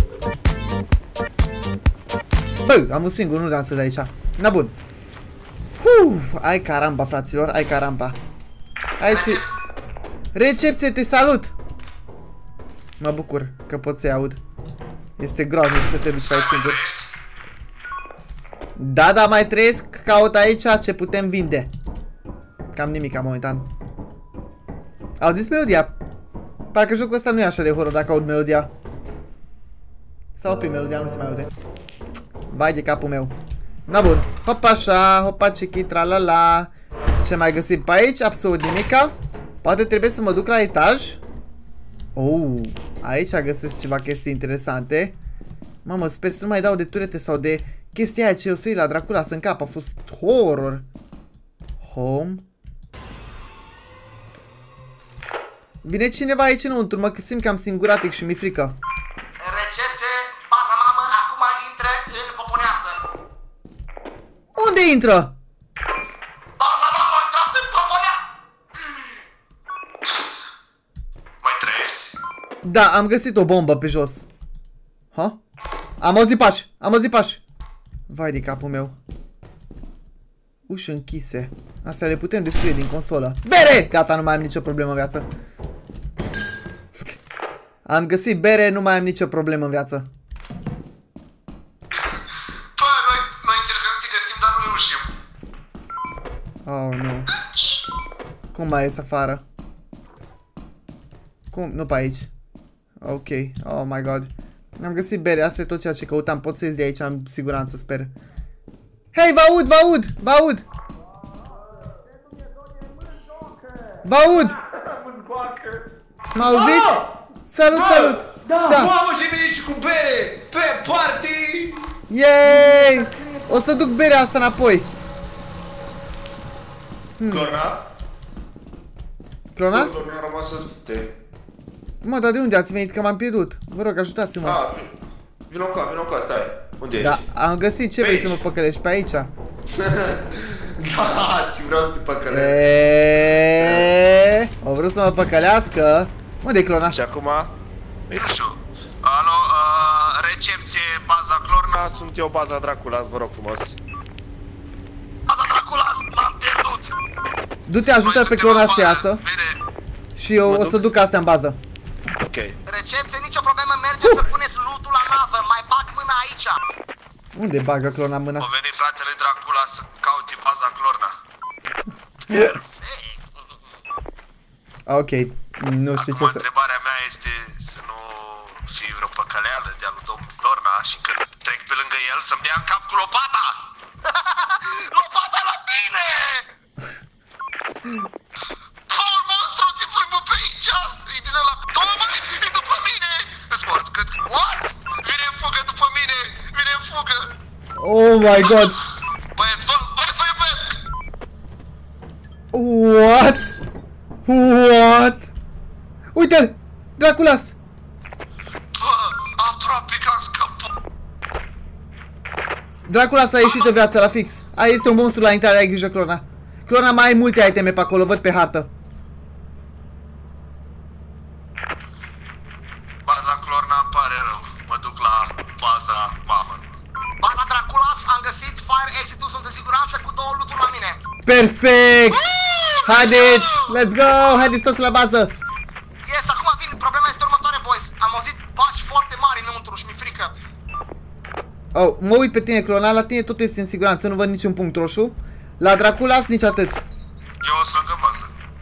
Bă, am un singur, nu dansez aici. Na bun. Uf, ai caramba, fraților, ai caramba. Aici... Recepție, te salut! Mă bucur că pot să-i aud. Este groaznic să te duci pe aici singur. Da, da, mai trăiesc, caut aici ce putem vinde. Cam nimic momentan. Auziți melodia? Parcă jocul ăsta nu e așa de horror dacă aud melodia. S-a oprit melodia, nu se mai aude. Vai de capul meu. Na bun, hopa așa, hopa cichi, tralala. Ce mai găsim pe aici? Absolut nimica. Poate trebuie să mă duc la etaj. Oh, aici găsesc ceva chestii interesante. Mamă, sper să nu mai dau de turete sau de chestia aia ce o să iei la Dracula să încap. A fost horror. Home. Vine cineva aici înăuntru, mă simt cam singuratic și mi-e frică. Recepție, baza mamă, acum intră în poponeasă. Unde intră? Baza mamă, intrați în poponeasă. Mai trăiești? Da, am găsit o bombă pe jos. Ha? Am auzit pași, am auzit pași. Vai de capul meu. Uși închise. Astea le putem descrie din consolă. Bere! Gata, nu mai am nicio problemă în viață. Am găsit bere, nu mai am nicio problemă în viață. Bă, noi, noi încercăm să te găsim, dar nu reușim. Oh, nu. Cum mai ies afară? Cum? Nu pe aici. Ok. Oh my god. Am găsit bere, asta e tot ceea ce căutam. Pot să ies de aici, am siguranță, sper. Hei, vă aud, vă aud, vă aud! Vă aud! Mă auziți? Salut, salut! Da! Da. Mamă, și vine și cu bere! Pe party! Yay! O să duc berea asta înapoi. Hmm. Clona? Clona? Clona a rămas să spute. Mă, dar de unde ați venit? Că m-am pierdut. Vă rog, ajutați-mă. Ah, vino ca, vino ca, stai. Unde da, ești? am găsit. Ce pe vrei aici? Să mă păcălești? Pe aici? Da, ce vreau să te păcălesc. Eee, o vrut să mă păcălească. Unde e Clona? Și acum? Nu știu. Alo, uh, recepție, baza Clorna. Da, sunt eu, baza Dracula, vă rog frumos. Baza Dracula, m-am pierdut. Du-te, ajută pe Clona să iasă. Vede. Și eu o să duc astea în bază. Ok. Recepție, nicio problemă, mergeți uh. să puneți loot-ul la navă, mai bag mâna aici. Unde bagă Clona mâna? A venit fratele Dracula să caute baza Clorna. Ok, nu știu ce Acum, să... întrebarea mea este să nu fie vreo păcăleală de-a lui domnul Clorna și când trec pe lângă el să-mi dea în cap cu lopata! Lopata la tine! Oh, monstru, ți plimbă pe aici! E din ăla... Doamne, mai, e după mine! Îți mort, cât... What? Vine în fugă după mine! Vine în fugă! Oh my god! Băieți, vă, băieți, vă iubesc! What? What? Uite-l! Draculas! Bă, aproape că am scăpat! Dracula s-a ieșit în viață la fix. Aia este un monstru la intrare, ai grijă, Clona. Clona, mai ai multe iteme pe acolo, văd pe hartă. Baza Clorna, îmi pare rău. Mă duc la baza mamă. Baza Draculas, am găsit fire exit-ul, sunt în siguranță cu două loot-uri la mine. Perfect! Haideți! Let's go! Haideți toți la bază! Yes, acum vin. Problema este următoare, boys. Am auzit pași foarte mari înăuntru și mi-e frică. Oh, mă uit pe tine, Clona, la tine tot este în siguranță, nu văd niciun punct roșu. La Draculas nici atât. Eu o să lângă bază.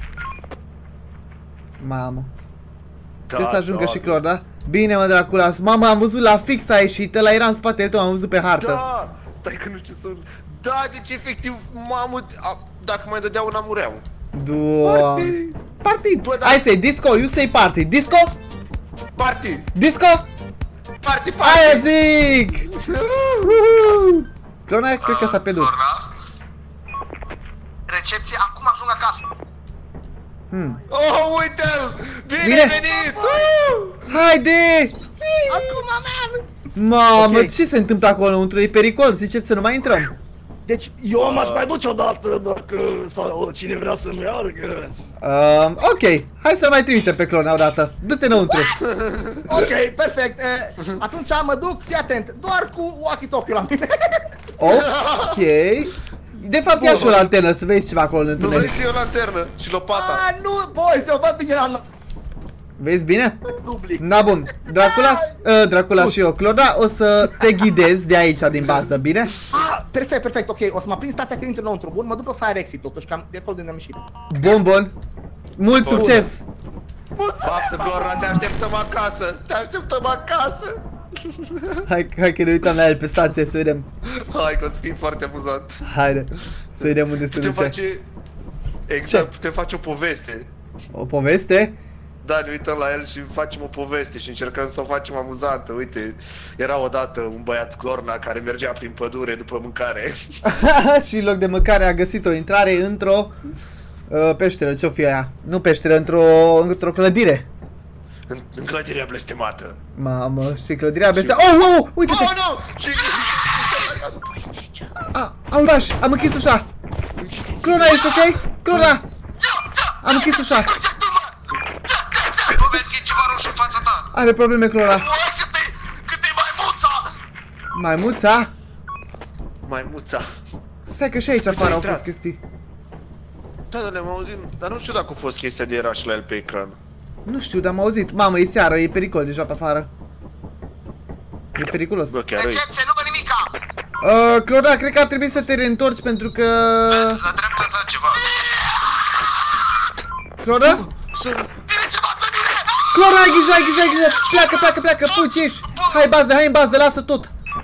Mamă. Da, Trebuie să ajungă da, și Clor, da? Bine, mă, Draculas. Mamă, am văzut la fix a ieșit, ăla era în spatele tău, am văzut pe hartă. Da, stai că nu știu să... Da, deci efectiv, mamă, a, dacă mai dădea una mureau. Doamne. Party. Bă, da. I say disco, you say party. Disco? Party! Disco? Party, party! Aia zic! Uhu. Clona, cred că s-a pierdut. Clorna? Recepție, acum ajung acasă. Hmm. Oh, uite-l! Bine, Bine. venit! Uh! Haide! Acum, man! Mamă, Ok. ce se întâmplă acolo înăuntru? E pericol, ziceți să nu mai intrăm. Deci eu m-aș mai duce odată dacă sau cine vrea să meargă. Um, ok, hai să-l mai trimitem pe Clona odată. Du-te înăuntru. Ok, perfect. E, atunci mă duc, fii atent, doar cu walkie-talkie la mine. Ok. De fapt, ia și o lanternă să vezi ceva acolo în Nu vrei întuneric. să iei o lanternă și lopata? Ah, nu, boy, se o văd bine la Vezi bine? public. Da, bun. Dracula, uh, Dracula și eu, Clona, o să te ghidez de aici, din bază, bine? Ah, perfect, perfect, ok, o să mă prind stația când intru înăuntru, bun, mă duc pe fire exit totuși, cam de acolo de ne-am ieșit. Bun, bun. Mult succes! Baftă, Clorna, te așteptăm acasă! Te așteptăm acasă! Hai, hai că ne uităm la el pe stație să vedem. Hai că o să fii foarte amuzant. Haide, să vedem unde se Putem duce. face... Exact, putem face o poveste. O poveste? Da, ne uităm la el și facem o poveste și încercăm să o facem amuzantă. Uite, era odată un băiat Clorna care mergea prin pădure după mâncare. Și în loc de mâncare a găsit o intrare într-o uh, peșteră, ce-o fi aia? Nu peșteră, într-o într-o clădire. În, în clădirea blestemată. Mamă, și clădirea bestea. Oh, oh, oh, uite-te! Oh, nu! Și... A, a uraș, am închis ușa! Clona, ești ok? Clona! Am închis ușa! Nu vezi că e ceva roșu în fața ta? Are probleme, Clona. Uai, cât e, cât e maimuța! Maimuța? Maimuța. Stai că și aici afară au intrat. fost chestii. Da, da, le-am auzit, dar nu știu dacă a fost chestia de era și la el pe ecran. Nu știu, dar am auzit. Mamă, e seară, e pericol deja pe afară. E periculos. Bă, chiar e. Recepție, nu vă nimica! Uh, Clona, cred că ar trebui să te reîntorci pentru că... Vezi, la dreapta ta ceva. Clona? Vine ceva pe mine! Clona, ai grijă, ai grijă, ai grijă! Pleacă, pleacă, pleacă, fugi, ieși! Hai bază, hai în bază, lasă tot!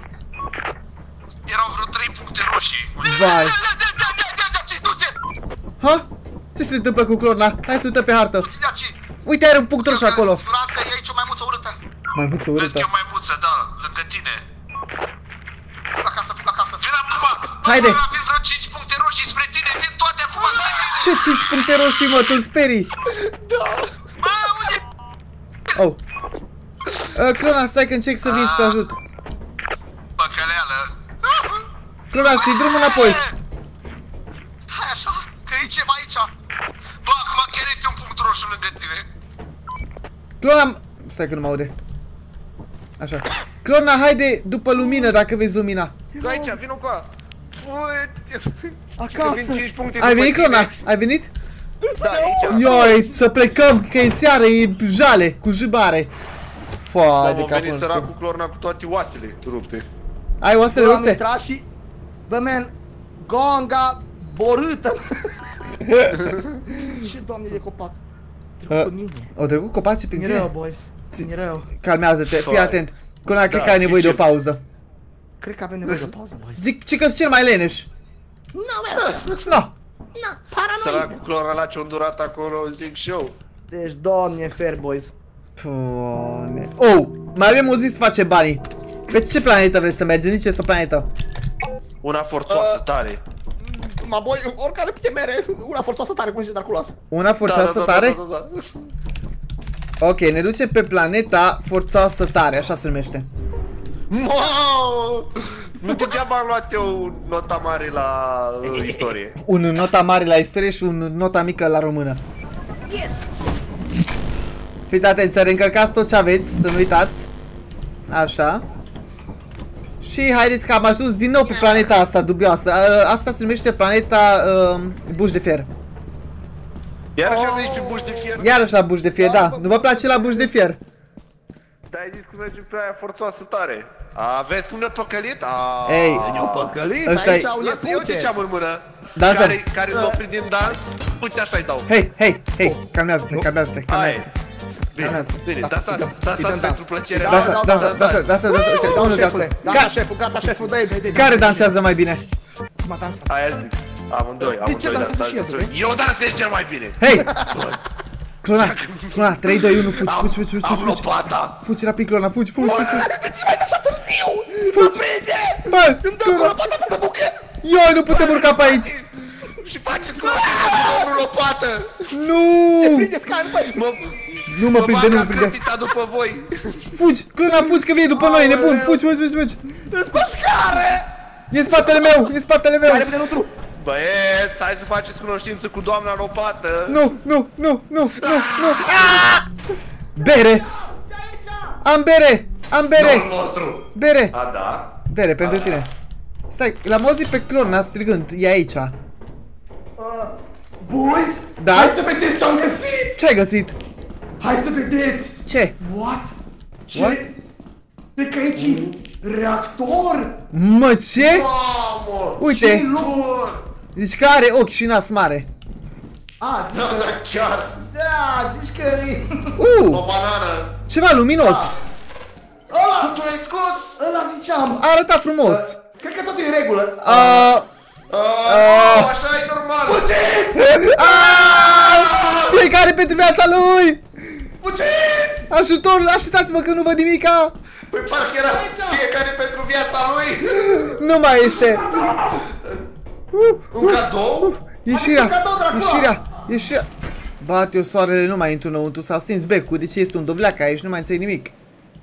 Erau vreo trei puncte roșii. Vai. Du-te, du-te! Ha? Ce se întâmplă cu Clona? Hai să uităm pe hartă. Du-te de aici! Uite, are un punct roșu acolo. Siguranță, e aici o maimuță urâtă. Maimuță Vezi urâtă. că e o maimuță, da, lângă tine. Fug acasă, fug acasă. Vin acum! Haide. Bă, vin vreo cinci puncte roșii spre tine, vin toate acum spre tine! Ce cinci puncte roșii, mă, tu-l sperii? Bă, unde? Oh. Uh, Clona, stai că încerc să vin să ajut. Păcăleală. Clona, și drum înapoi. Stai așa, că e ceva aici. Bă, acum chiar este un punct roșu lângă tine. Clona... Stai că nu mă aude. Așa. Clona, haide după lumină, dacă vezi lumina. Da, aici, vino cu a. Acasă. Vin cinci puncte Ai după venit, tine. Clona? Ai venit? Da, aici. Ioi, să plecăm, că e seară, e jale, cu jibare. Foa Mamă, de a venit capul. săracul Clorna cu toate oasele rupte. Ai oasele Eu am rupte? intrat și, bă, man, gonga borâtă. Ce doamne de copac. Trecut Uh, pe mine. Au trecut copacii prin Mi-e rău, tine? boys. Mi-e rău. Calmează-te, fii Foai. atent. Clona, cred Da, că ai nevoie de o dificil. pauză. Cred că avem nevoie de o pauză, boys. Zic, ci că-s cel mai leneș. Nu, bă, No. nu, paranoid. Săracul Clorna la ce-o durat acolo, zic și eu. Deci, doamne, fair, boys. Doamne. Oh, mai avem o zi să face banii. Pe ce planetă vreți să mergeți? Ziceți o planetă. Una forțoasă Uh. tare. Ma, boy, oricare putem mere, una forțoasă tare, cum zice Draculas. Una forțoasă tare? Da, da, da, Ok, ne ducem pe planeta forțoasă tare, așa se numește. Wow! Nu degeaba am luat eu nota mare la uh, istorie. Un nota mare la istorie și un nota mică la română. Yes! Fiți atenți, să reîncărcați tot ce aveți, să nu uitați. Așa. Și haideți că am ajuns din nou pe planeta asta dubioasă. Asta se numește planeta uh, Buș de Fier. Iarăși am zis pe buș de fier. Iarăși la Buș de Fier, da. Nu vă place la Buș de Fier? Da, ai zis că mergem pe aia forțoasă tare. A, vezi cum ne-a păcălit? A, Ei, Păcălit, Ăsta aici e- au Ia să uite ce am în mână. Dansa. Care, care s-a oprit din dans. Uite așa-i dau. Hei, hei, hei, calmează-te, calmează-te, Aia calmează-te. e. Bine, bine, dansați, Îi dansați dăm pentru dans. plăcerea Dansa, mea. dansa, dansa, dansa, dansa, uite, Gata, unul de șefule, asta. gata, Ca- șeful, gata, șeful, dă-i, dă-i, dă-i. Care dansează mai bine? Mă dansa. Aia zic. Amândoi, De ce amândoi dansează și dansați. el, Eu dansez cel mai bine. Hei! Clona, Clona, trei, doi, unu, fugi, fugi, fugi, fugi, fugi, fugi. Fugi rapid, Clona, fugi, fugi, fugi, fugi. De ce mai așa târziu? Fugi! Bă, Clona! Ioi, nu putem urca pe aici! Și faceți cunoștință cu domnul Lopată. Nu! Prindeți care, băi! Mă, Nu mă prinde, nu mă bag prinde. cârtița după voi. Fugi, Clona, fugi că vine după noi, nebun, fugi, fugi, fugi, fugi. Îți pe scară! E în spatele meu, e în spatele meu. Care vine lăutru? Băieți, hai să faceți cunoștință cu doamna Lopată. Nu, nu, nu, nu, nu, nu. Ah! Bere! Am bere! Am bere! Domnul nostru. Bere! A, da? Bere pentru tine. Stai, l-am auzit pe Clona strigând, e aici. Boys, Da? hai să vedeți ce am găsit! Ce ai găsit? Hai să vedeți! Ce? What? Ce? What? Cred că aici e reactor! Mă, ce? Mamă! Uite, Ce loc? Bun! zici că are ochi și nas mare. A, zici Da, că... da, chiar! Da, zici că e... O Uh, banană! ceva luminos. Ăla, Tu l-ai scos? ăla ziceam! Arăta frumos. Cred că tot e în regulă. Uh, Aaaa, așa e normal! ah! Fiecare pentru viața lui. Puteți! Ajutor, ajutați-mă că nu văd nimica. Păi parcă era fiecare pentru viața lui! Nu mai este. Uh, Un cadou? ieșirea, cadou, Dracula. ieșirea, ieșirea. Bate, eu soarele nu mai intru înăuntru, s-a stins becul, de ce este un dovleac aici, nu mai înțeleg nimic.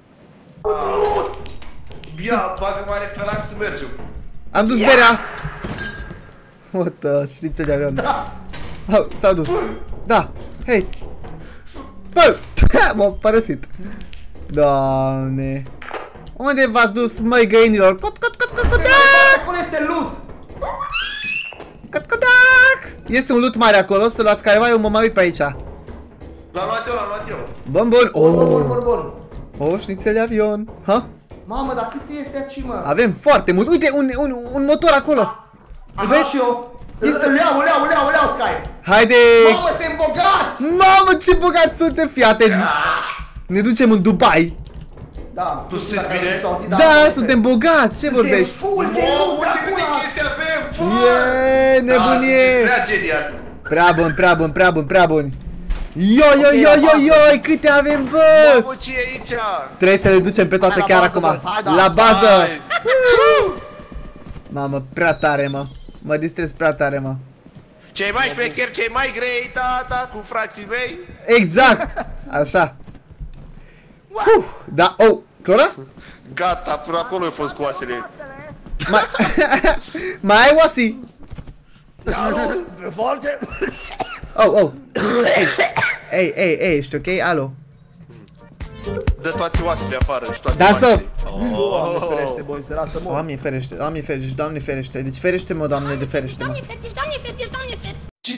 Ia, bagă mare pe lac să mergem. Am dus berea. What the, știți de avion. Oh, s-a dus. Da, hei. Bă, m-a părăsit. Doamne. Unde v-ați dus, măi găinilor? Cot, cot, cot, cot, codac! Acolo este loot! Cot, codac! Este un loot mare acolo, să luați careva, eu mă mai uit pe aici. L-am luat eu, l-am luat eu. Bun, bun. Bun, Oh, bun, bun. oh, șnițel de avion. Ha? Mamă, dar cât este aici, mă? Avem foarte mult. Uite, un, un, un motor acolo. Îl Am vezi? luat și eu. Este- Îl iau, îl iau, îl iau, îl iau, Sky! Haide! Mamă, suntem bogați! Mamă, ce bogați suntem, fii atent! Ne ducem în Dubai. Da. Tu sunteți Dacă bine? ai auzit, Da, suntem bogați, ce vorbești? Full de Mamă, loot uite câte acum! chestii avem! E, nebunie! Prea genial! Prea bun, prea bun, prea bun, prea bun. Yo, yo, yo, yo, yo, câte avem, bă! Mamă, ce e aici? Trebuie să le ducem pe toate Hai la chiar bază, acum. bă, hai, da. La bază! Hai. Mamă, prea tare, mă. Mă distrez prea tare, mă. Cei mai șmecheri, cei mai grei, da, da, cu frații mei. Exact! Așa. Huh, da, oh, Clona? Gata, până acolo au fost cu oasele. Mai, mai ai oasi? Foarte... Oh, oh. Ei, ei, ei, ești ok? Alo? Dă toate oasele afară și toate Da, să- oasele. Doamne Oh. ferește, băi, să lasă mă. Doamne ferește, Doamne ferește, Doamne ferește. Deci ferește-mă, Doamne, de ferește-mă. Doamne fetiș, doamne fetiș, doamne fetiș.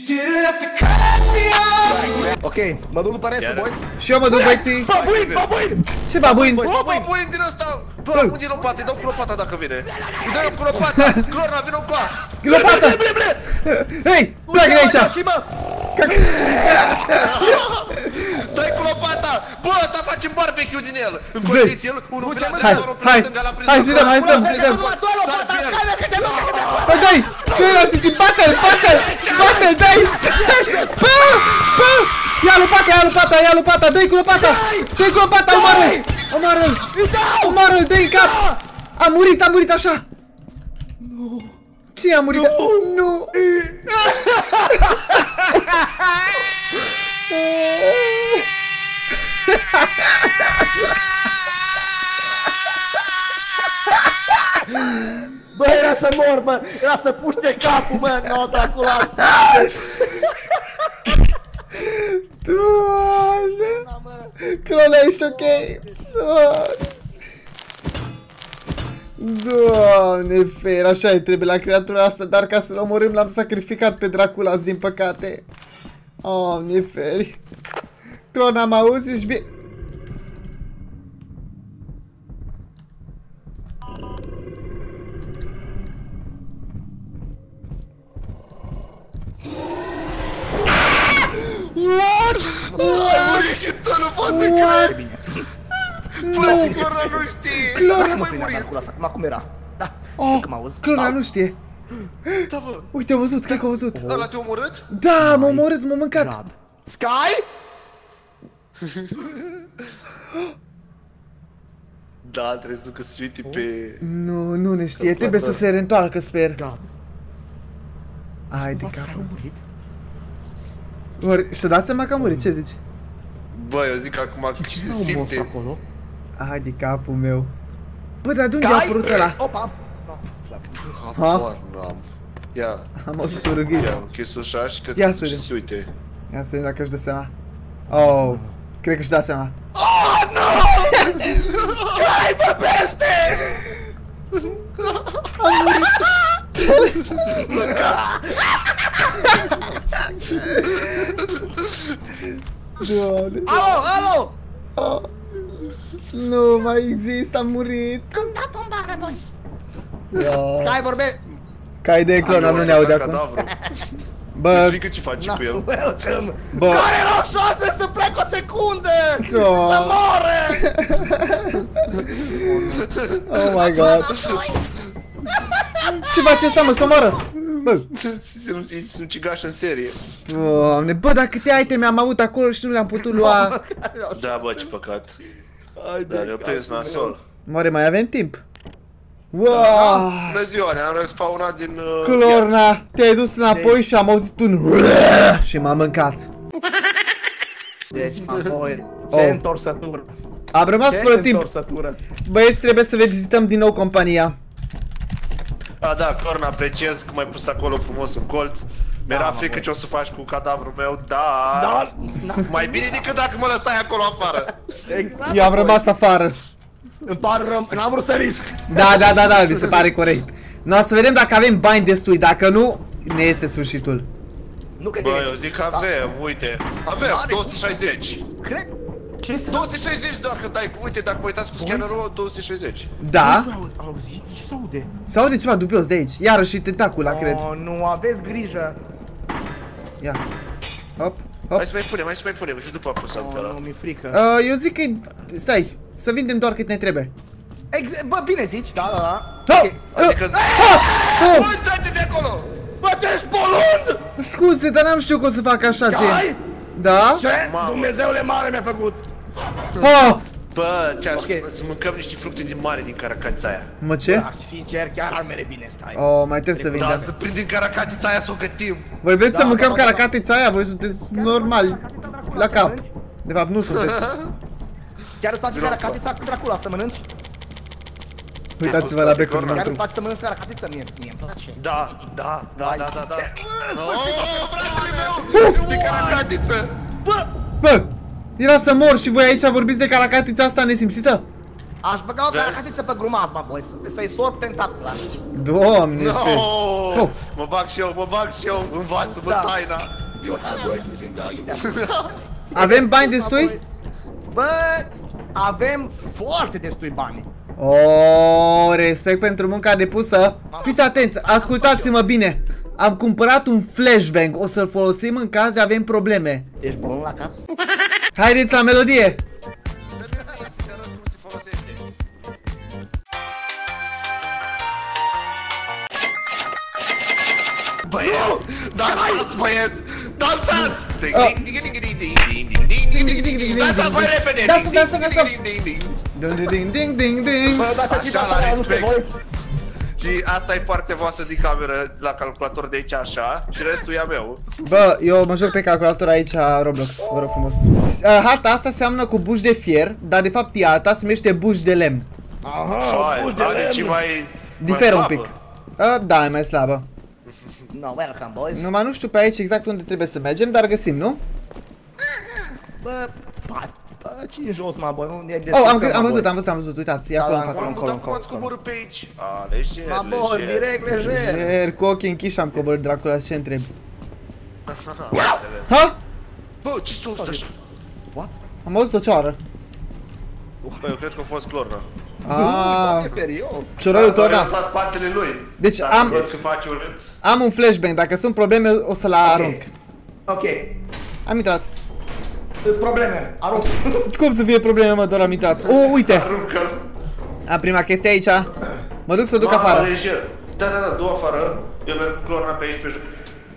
Ok, mă duc după restul, Iară. boys. Și eu mă duc, băieții. Babuin, babuin! Ce babuin? Bă, babuin din ăsta! Bă, unde e lopata? Îi dau cu lopata dacă vine. Îi dau eu cu lopata! Clorna, vină cu a! Lopata! Hei, pleacă de aici! Și mă! Dai cu lopata! Bă, ăsta facem barbecue din el! Încolțiți-l, unul pe la Hai, dreapta, unul pe la hai, stânga, l-am prins hai la să dăm, hai să dăm, pula. să dăm. Sar pe el. Bă, dai! Dai, la ți bate-l, bate-l! Bate-l, dai! Bă! Bă! Ia lopata, ia lopata, ia lopata, dai cu lopata! Dai cu lopata, omoară-l! Omoară-l! Omoară-l, dai în cap! A murit, a murit așa! Cine a murit? Nu! mă! Era să puște capul, mă! No, Dracula! Doamne! Clona, ești ok? Doamne, fer, așa e, trebuie la creatura asta, dar ca să-l omorâm l-am sacrificat pe Draculas, din păcate. Doamne, feri. Clona, mă auzi? Ești bine? What? What? Și tu nu poți să crezi! Bă, Clona nu știe! Clona! Mă prinde Dracula, acum cum era? Da, Oh, că mă auzi? Clona nu știe. Da, bă! Uite, a văzut, cred că a văzut. Ăla te-a omorât? Da, m-a omorât, m-a mâncat. Sky? Da, trebuie să ducă să se uite pe... Nu, nu ne știe, trebuie să se reîntoarcă, sper. God. Hai de Sky a capul. murit? Ori, și-a dat seama că a murit, ce zici? Bă, eu zic că acum Ce era un monstru simte... acolo? Hai de capul meu. Bă, dar de unde a apărut ăla? Opa! Habar n-am. Ia, Am auzit un râgâit. ia, închis ușa și că Ia te să duce vedem. să se uite. Ia să vedem dacă își dă seama. Oh, cred că își da seama. Oh, nu! Sky vorbește! Am murit. Doamne. Alo, alo! Oh. Nu mai există, am murit. Cântați în bară, boys. Ia. Sky vorbe... Ca idee, Clona nu ne aude acum. Cadavru. Bă, Frică ce faci cu el? Welcome! Bă. Care erau șanse să plec o secundă? Doamne. Să moare! Oh my god. Ce face asta, mă, să moară? Bă, Sunt ucigaș în serie. Doamne, bă, dar câte iteme am avut acolo și nu le-am putut lua. Da, bă, ce păcat. Dar ne-a prins nasol. Moare, mai avem timp. Wow! Bună ziua, ne-am respawnat din... Uh, Clorna, te-ai dus înapoi și am auzit un și m-am mâncat. Deci, apoi, ce Oh. întorsătură. Am rămas Ce fără timp. întorsătură. Băieți, trebuie să vizităm din nou compania. A, da, Clorna, apreciez că m-ai pus acolo frumos în colț. Mi-era Da, frică mă, ce o să faci cu cadavrul meu, dar... Da, Mai bine decât dacă mă lăsai acolo afară. exact. Eu am rămas afară. Îmi pare rău, n-am vrut să risc. Da, da, da, da, mi se pare corect. No, să vedem dacă avem bani destui, dacă nu, ne este sfârșitul. Nu cred Bă, că eu zic că avem, uite. Avem, două sute șaizeci. Cred. Ce să... două sute șaizeci dacă dai, uite, dacă vă uitați cu scannerul, două sute șaizeci. Da? Auzi, ce se aude? Se aude ceva dubios de aici. Iarăși tentacula, cred. Oh, nu, aveți grijă. Ia. Hop, hop. Hai să mai punem, hai să mai punem, și după apăsăm pe Oh, ăla. nu, mi-e frică. Uh, eu zic că stai, să vindem doar cât ne trebuie. Ex bă, bine zici, da, da, da. Ha! Ok. Adică... Oh! Uite-te de acolo! Bă, tu ești bolund! Scuze, dar n-am știut că o să fac așa, gen. Ai? Da? Ce? Mamă. Dumnezeule mare mi-a făcut. Oh! Bă, ce Ok. să mâncăm niște fructe din mare din caracatița aia. Mă, ce? Da, sincer, chiar ar mere bine, Sky. Oh, mai trebuie să Da, vindem. să prindem caracatița aia să o gătim. Voi vreți să Da, mâncăm da, da, da. caracatița aia? Voi sunteți normali. La cap. De fapt, nu sunteți. Chiar îți place Vino, caracatița cu Dracula să mănânci? Uitați-vă la becul Chiar Chiar îți nostru. place să mănânci caracatița? Mie, mie îmi place. Da, da, da, Hai. da, da, da. Oh, fratele meu! De caracatiță! Bă, Bă! Era să mor și voi aici vorbiți de caracatița asta nesimțită? aș băga o caracatiță pe grumaz, mă, băi, să-i sorb tentacula. Doamne, No! fe. Oh. Mă bag și eu, mă bag și eu, învață-mă Da. taina. Avem bani destui? Bă, avem foarte destui bani. Oh, respect pentru munca depusă. Fiți atenți, ascultați-mă bine. Am cumpărat un flashbang, o să-l folosim în caz de avem probleme. Ești bolon la cap? Haideți la melodie! Dă-mi una să-ți arăt cum se folosește. Băieți! Dansați, băieți! Dansați! Dansați mai repede! Dansă, dansă, dansă. Ding, ding, ding, ding, ding. Bă, dacă Așa, știți la asta, nu știu respect. voi. Și asta e partea voastră din cameră la calculator de aici așa și restul e a meu. Bă, eu mă joc pe calculator aici Roblox, vă rog frumos. Uh, Harta asta seamănă cu buși de fier, dar de fapt e alta, se numește buși de lemn. Aha, Hai, buși de are lemn. și mai... Diferă un mai pic. slabă. Uh, da, e mai slabă. No, welcome, boys. Numai nu știu pe aici exact unde trebuie să mergem, dar găsim, nu? Bă, pa, cinci jos, mă, bă, nu e de... Oh, am, am văzut, am văzut, am văzut, uitați, e acolo în Da, față. Am putea cum ați coborât pe aici. A, lejer, Ma, bă, lejer. direct, lejer. Ieri, cu ochii închiși am coborât Dracula, ce întreb? Înțeles. Ha? Bă, ce sus așa? What? Am auzit o cioară. Bă, eu cred că a fost Clorna. Aaaa, E serios. ciorăiul Clorna. la spatele lui. Deci Dacă am, văd că face urât. am un flashbang, dacă sunt probleme o să-l arunc. Ok. Am intrat. Sunt probleme. Arunc. Cum să fie probleme, mă, doar am intrat. Oh, uite, Aruncă-l. am prima chestie aici. Mă duc să duc Mamă, afară. lejer. Da, da, da, du afară. Eu merg cu Clorna pe aici, pe jos.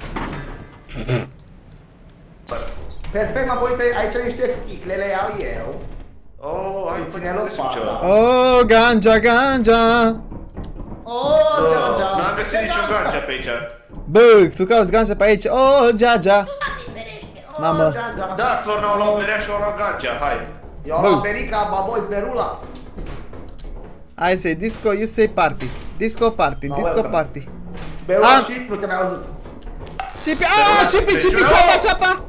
Perfect, mă, uite, aici niște sticle, le iau eu. Oh, hai, Ține fă-ne lopata. ceva. Oh, ganja, ganja. Oh, Oh, Georgia. n-am găsit niciun ganja pe aici. Bă, tu cauți ganja pe aici. Oh, Georgia. Mamă. Da, Clorna o luat berea și o luat ganja, hai. Eu Bă. am Perica, baboi, Berula. I say disco, you say party. Disco party, No, disco welcome. party. Berula Am- și nu te mai auzit. Cipi, aaa, cipi, cipi, ceapa, ceapa.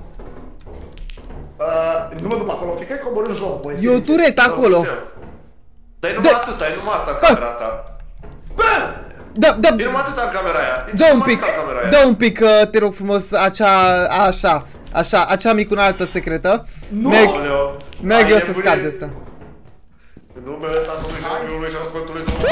Uh, nu mă duc acolo, cred că coborâm jos, băi. E o turetă acolo. Dar e Da. numai atâta, e numai asta în camera asta. Da, da, E numai atâta în camera aia. E dă un numai pic, atâta în camera aia. dă un pic, uh, te rog frumos, acea, așa, așa, acea micunaltă secretă. Meg, Aoleu. Meg, Ai eu să nebunie. scap de asta. În numele Tatălui și al Fiului și al Sfântului Duh.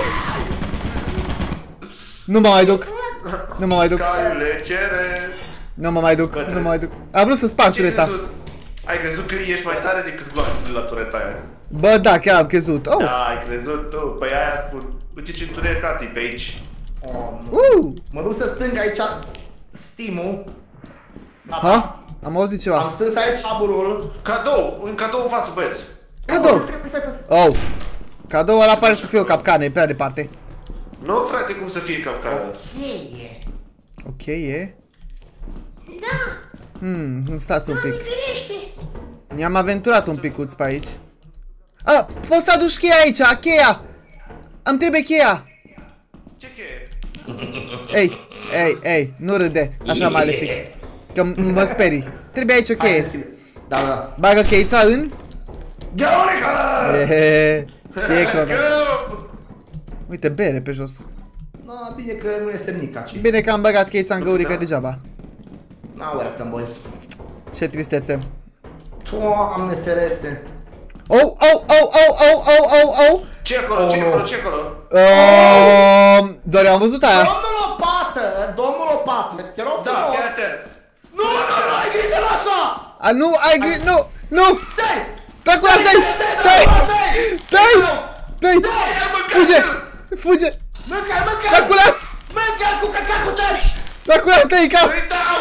Nu mă mai duc. Nu mă mai duc. Caiule, cere. Nu mă mai duc, Bă, nu trebuie mă mai să- duc. Am vrut să sparg Ce-ai tureta. crezut? Ai crezut că ești mai tare decât gloanțele la tureta aia? Bă, da, chiar am crezut. Oh, Da, ai crezut tu. Păi aia spun. Uite ce întunecat e pe aici. Oh, nu. uh, Mă duc să strâng aici Steam-ul. Gata. ha? Am auzit Am ceva. strâns aici aburul. Cadou, un cadou în față, băieți. Cadou. Oh, cadou ăla pare să fie o capcană, e prea departe. Nu, frate, cum să fie capcană. Cheie. Ok, e. Da, Hmm, stați un pic. firește. Ne-am aventurat un picuț pe aici. A, poți să aduci cheia aici, cheia! Îmi trebuie cheia! Ce cheie? Ei, ei, ei, nu râde, așa malefic. Că m- mă sperii. Trebuie aici o Hai, cheie. deschide. Da, da. Bagă cheița în... Gheorica! Ehe, știe Clorna. Uite, bere pe jos. No, bine că nu este nimic aici. Bine că am băgat cheița în găurică degeaba. Na, welcome, boys. Ce tristețe. Doamne ferete. Oh, oh, oh, oh, oh, oh, oh, oh! Ce acolo, ce Oh, acolo, no. ce acolo? Um, doar eu am văzut aia. Domnul Lopată! Domnul Lopată! Te rog Da, frumos! fii atent. Nu, nu, nu, ai grijă la așa! A, nu, ai gri... Nu, nu! Dai! Dracula, dai! Dai! Dai! Dai! Fuge! Fuge! Mâncă, mâncă! Dracula! Mâncă cu cacacul tăi! Dracula, stai în cap! Îi dau!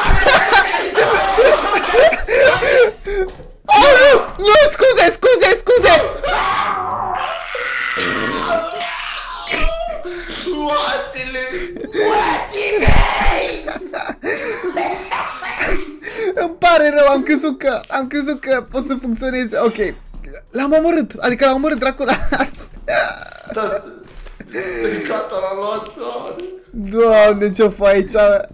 Oh, nu! Nu, scuze, scuze, scuze! Oasele! Îmi pare rău, am crezut că, am crezut că pot să funcționeze. Ok. L-am omorât, adică l-am omorât Dracula. Da, gata, l-am luat. Doamne, ce-o fă aici?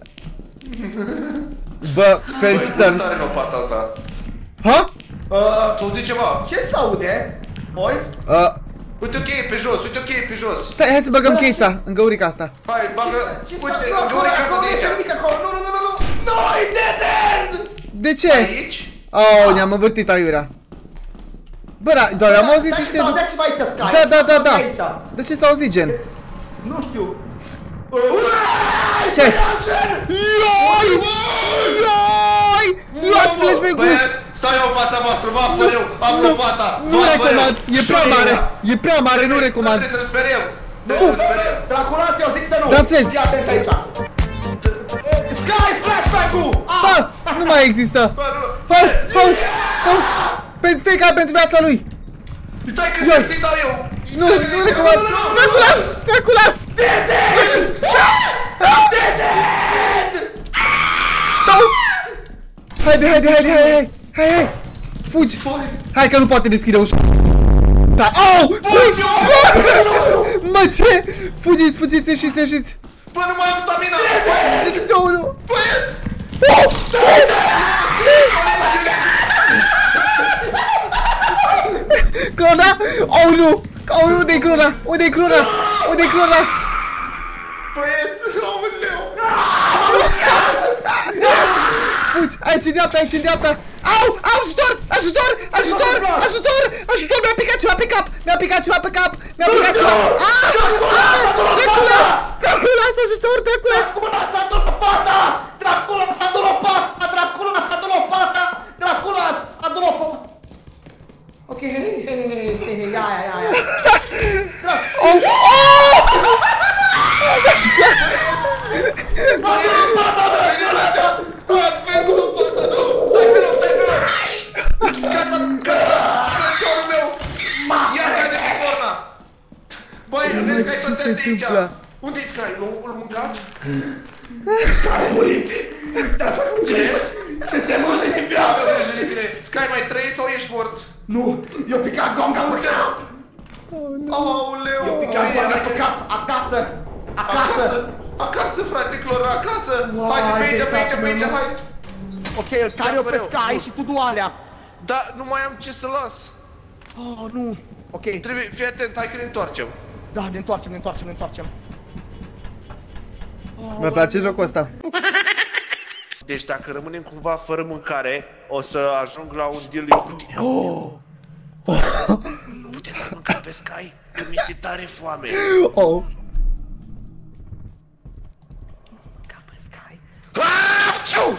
Bă, felicitări. Băi, tare lopata asta. Ha? Uh, Tu zici ceva? ce s-aude? Boys? Uh, Uite o cheie pe jos, uite o cheie pe jos. stai, hai să băgăm cheița în găurica asta. Hai, bagă, Ce uite, s-a- în găurica asta de aici. Nimic acolo, nu, nu, nu, nu, nu! Nu, e dead end! De ce? Aici? Oh, ne-am învârtit aiurea. Bă, da, doar am auzit niște... Da, dați ceva aici, Sky! Da, da, da, da. Aici. De ce s-a auzit, gen? Nu știu. Ce? Ioi! Ioi! Luați flashback-ul! Băiat, stai eu în fața voastră, vă apăr eu, am Nu, lopata. nu vă apăr recomand, eu. e prea Și mare, ea. e prea mare, nu Nu recomand. trebuie să-l speriem. Cum? Trebuie să speriem. Draculați, eu zic să nu! Dansezi. Fii atent aici! Sky, flashback-ul! Bă, nu mai există. Bă, nu. Hai, hai, hai. Pe fiecare pentru viața lui. Stai că Ioi. să-i dau eu. Nu, nu recomand. Draculas, Draculas. Dau. Haide, haide, haide, haide, hai, hai, hai. Fugi. Hai că nu poate deschide ușa. Da, au! Fugi! Mă, ce? Fugiți, fugiți, ieșiți, ieșiți! Bă, nu mai am stamina! Deci, nu, nu! Băieți! Clona? Oh, nu! Oh, nu, unde-i clona? Unde-i clona? Unde-i clona? Băieți, aoleu! Fugi! Aici în dreapta, aici în dreapta! Au! Ajutor! Ajutor! Ajutor! Ajutor! Ajutor! Mi-a picat ceva pe cap! Mi-a picat ceva pe cap! Mi-a picat ceva! Ah! Ah! Draculas! Draculas! Ajutor! Draculas! Dracula s-a dat lopata! Dracula s-a dat lopata! Dracula s-a dat lopata! Ok, hei, hei, hei, hei, hei, ia, ia, ia, ia. Oh! Oh! Adventul în față, nu! Stai pe loc, stai pe loc! Gata, gata! Frățiorul meu! Ia haide pe porna! Băi, vezi că ai să te aici! Unde-i Sky? L-a mâncat? Sky, murit! Trebuie să fugim! Suntem multe din viață! Sky, mai trăiești sau ești mort? Nu, eu picat gonga pe cap! Aoleu! Eu picat gonga pe cap, acasă! Acasă! Acasă, frate, Clora, acasă! Haide pe aici, pe aici, pe aici, hai! Ok, îl care eu pe Sky și tu du alea! Da, nu mai am ce să las! Oh, nu! Ok, Trebuie, fii atent, hai că ne întoarcem! da, ne întoarcem, ne întoarcem, ne întoarcem! Mă place jocul ăsta. Deci dacă rămânem cumva fără mâncare, o să ajung la un deal cu tine. Nu putem să mâncăm pe Sky, că mi-este tare foame. Oh. Mâncăm pe Sky. Aaa!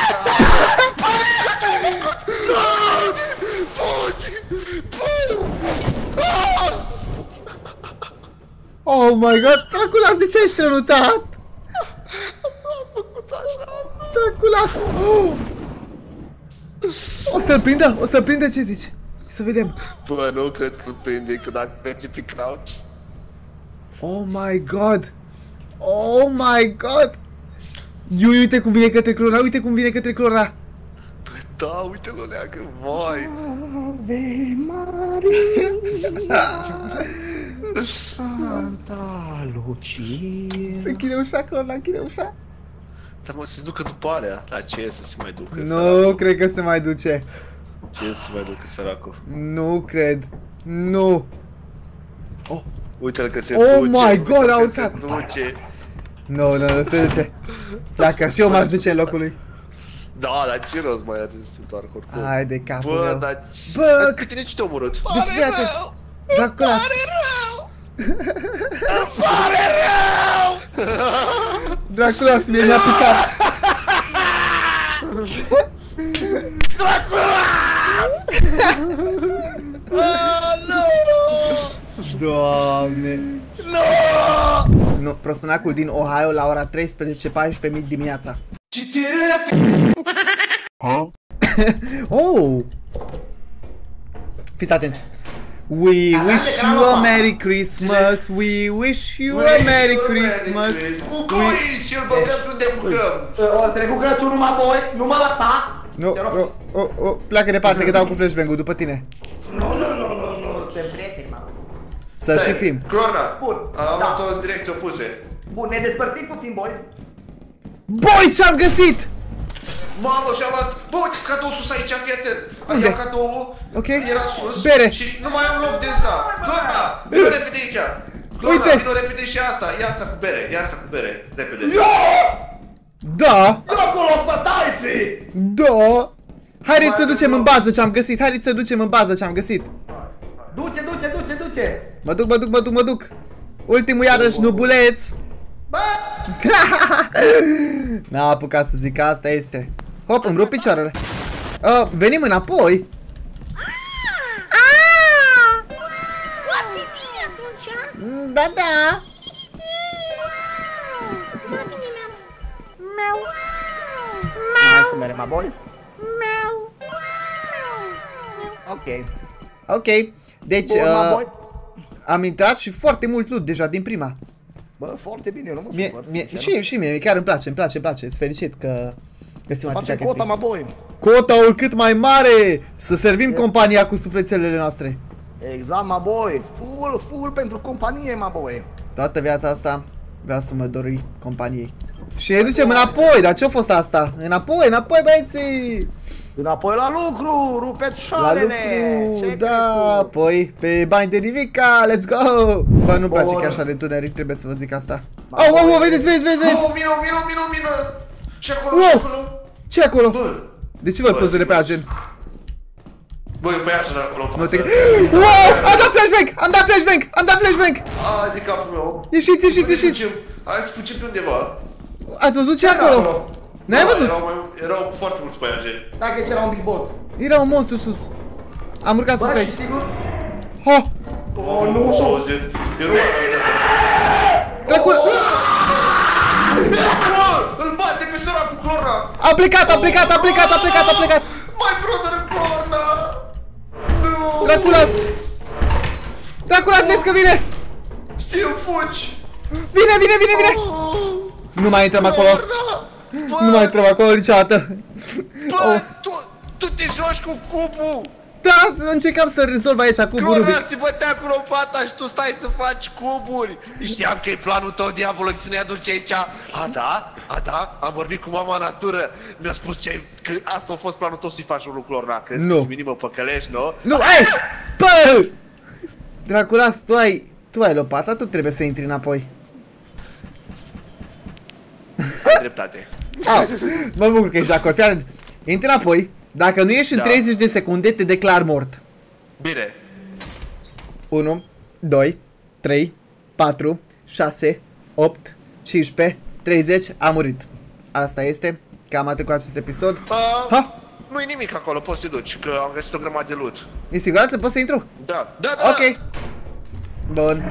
Oh my god, Draculas, de ce ai strănutat? Am făcut așa. Draculas! Oh! O să-l prindă? O să-l prindă, ce zici? Să vedem. Bă, nu cred că îl prinde, că dacă merge pe crouch. Oh my god! Oh my god! Iui, uite cum vine către Clora, uite cum vine către Clora! Bă, da, uite-l leagă, vai! Ave Maria, Santa Lucia. Se închide ușa, Clora, închide ușa. Dar mă, să se ducă după alea. La ce să se mai ducă, Nu, săracul? cred că se mai duce. Ce să se mai ducă, săracul? Nu cred. Nu. Oh, Uite-l că se Oh duce. my uite-l God, că a se urcat. duce. nu, nu, nu, se duce. Dacă și eu m-aș duce în locul lui. Da, dar ce rost mai are să se întoarcă oricum? Hai de capul Bă, meu. dar... Bă, Dar pe tine ce te-a omorât? Deci fii atent. Draculas. Pare rău! Draculas, mie mi-a picat. Doamne. Nu, prosănacul din Ohio la ora treisprezece paisprezece mii dimineața. Oh! Fiți atenți. We wish you a Merry Christmas. We wish you a Merry Christmas. Cu coici și-l băgăm pe unde bucăm. O trecut Crăciunul numai voi, numai la ta. Nu, oh, oh, oh, pleacă departe că dau cu flashbang-ul după tine. Nu, nu, nu, nu, nu, suntem prieteni, mă. Să și fim. Clona, Bun, am da. luat-o în direcție opuse. Bun, ne despărțim puțin, boy. Boi, ce-am găsit! Mamă, și-am luat... Bă, uite, cadou sus aici, fii atent. Unde? Iau cadou, Ok. era sus. Bere. Și nu mai am loc de asta. Clona, vină repede aici. Clona, Uite. vină repede și asta. Ia asta cu bere, ia asta cu bere. Repede. Da! Acolo, pătaiții! Da! Haideți să ducem în bază ce-am găsit, haideți să ducem în bază ce-am găsit. Duce, duce, duce, duce! Mă duc, mă duc, mă duc, mă duc. Ultimul iarăși nubuleț. Bă! N-a apucat să zic, asta este. Hop, îmi rup picioarele. Uh, venim înapoi. Foarte bine atunci. Da, da. Meu. Hai să mergem, boy. Meu. Ok. Ok, deci Bun, uh, boy. am intrat și foarte mult loot deja din prima. Bă, foarte bine, eu nu mă Mie, supăr. mie, sincer. și, și mie, chiar îmi place, îmi place, îmi place. Sunt fericit că găsim atâtea Facem cota, chestii. mă, boy. Cota-ul cât mai mare! Să servim compania cu sufletelele noastre. Exact, mă boy. Full, full pentru companie, mă boy. Toată viața asta vreau să mă dori companiei. Și ne ducem înapoi, dar ce-a fost asta? Înapoi, înapoi băieții! Înapoi la lucru, rupeți La șalele! lucru, da, apoi pe bani de nimica, let's go! Bă, nu-mi place Bun. că e așa de tuneric, trebuie să vă zic asta. Au, au, au, vedeți, vedeți, vedeți, vedeți! Oh, mină, mină, mină, mină! Ce acolo, Wow! ce acolo? Ce acolo? Bă! De ce văd Bă, pozele pe agen? Băi, băiatul acolo în Nu te... față. Wow! Am dat flashbang! Am dat flashbang! Am dat flashbang! Ai de capul meu. Ieșiți, ieșiți, Băi, ieșiți! fugim. Hai să fugim pe undeva. Ați văzut ce e acolo? N-ai Da, văzut? Erau, mai, erau foarte mulți băiajeni. Dacă era un big bot. Era un monstru sus. Am urcat sus Bă, și aici. sigur? Ha! Oh, nu s-a auzit. Era mai înainte. Dracul! Bă, îl bate pe săracul Clorna. A plecat, a plecat, a plecat, a plecat, a plecat! Mai brother Clorna. Nu. Draculas! Draculas, vezi că vine! Știu, fugi. Vine, vine, vine, vine! Nu mai intrăm acolo! Nu mai intrăm acolo niciodată! Bă, tu, tu te joci cu cubul. Da, să încercam să rezolv aici cu Clorna Rubic. se bătea cu lopata și tu stai să faci cuburi. Știam că e planul tău, diavolul, să ne aduci aici. A, da? A, da? Am vorbit cu mama natură. Mi-a spus ce, că asta a fost planul tău, să-i faci unul Clorna. Crezi Nu. că minim mă păcălești, nu? Nu, ai! Bă! Draculas, tu ai... Tu ai lopata, tu trebuie să intri înapoi. Ai dreptate. Au, mă bucur că ești de acord. Fii, intri înapoi. Dacă nu ieși în Da. treizeci de secunde, te declar mort. Bine. unu, doi, trei, patru, șase, opt, cincisprezece, treizeci, a murit. Asta este. Cam atât cu acest episod. Uh, Ha! Nu-i nimic acolo, poți să te duci, că am găsit o grămadă de loot. E sigur să pot să intru? Da, da, da. Ok. Bun.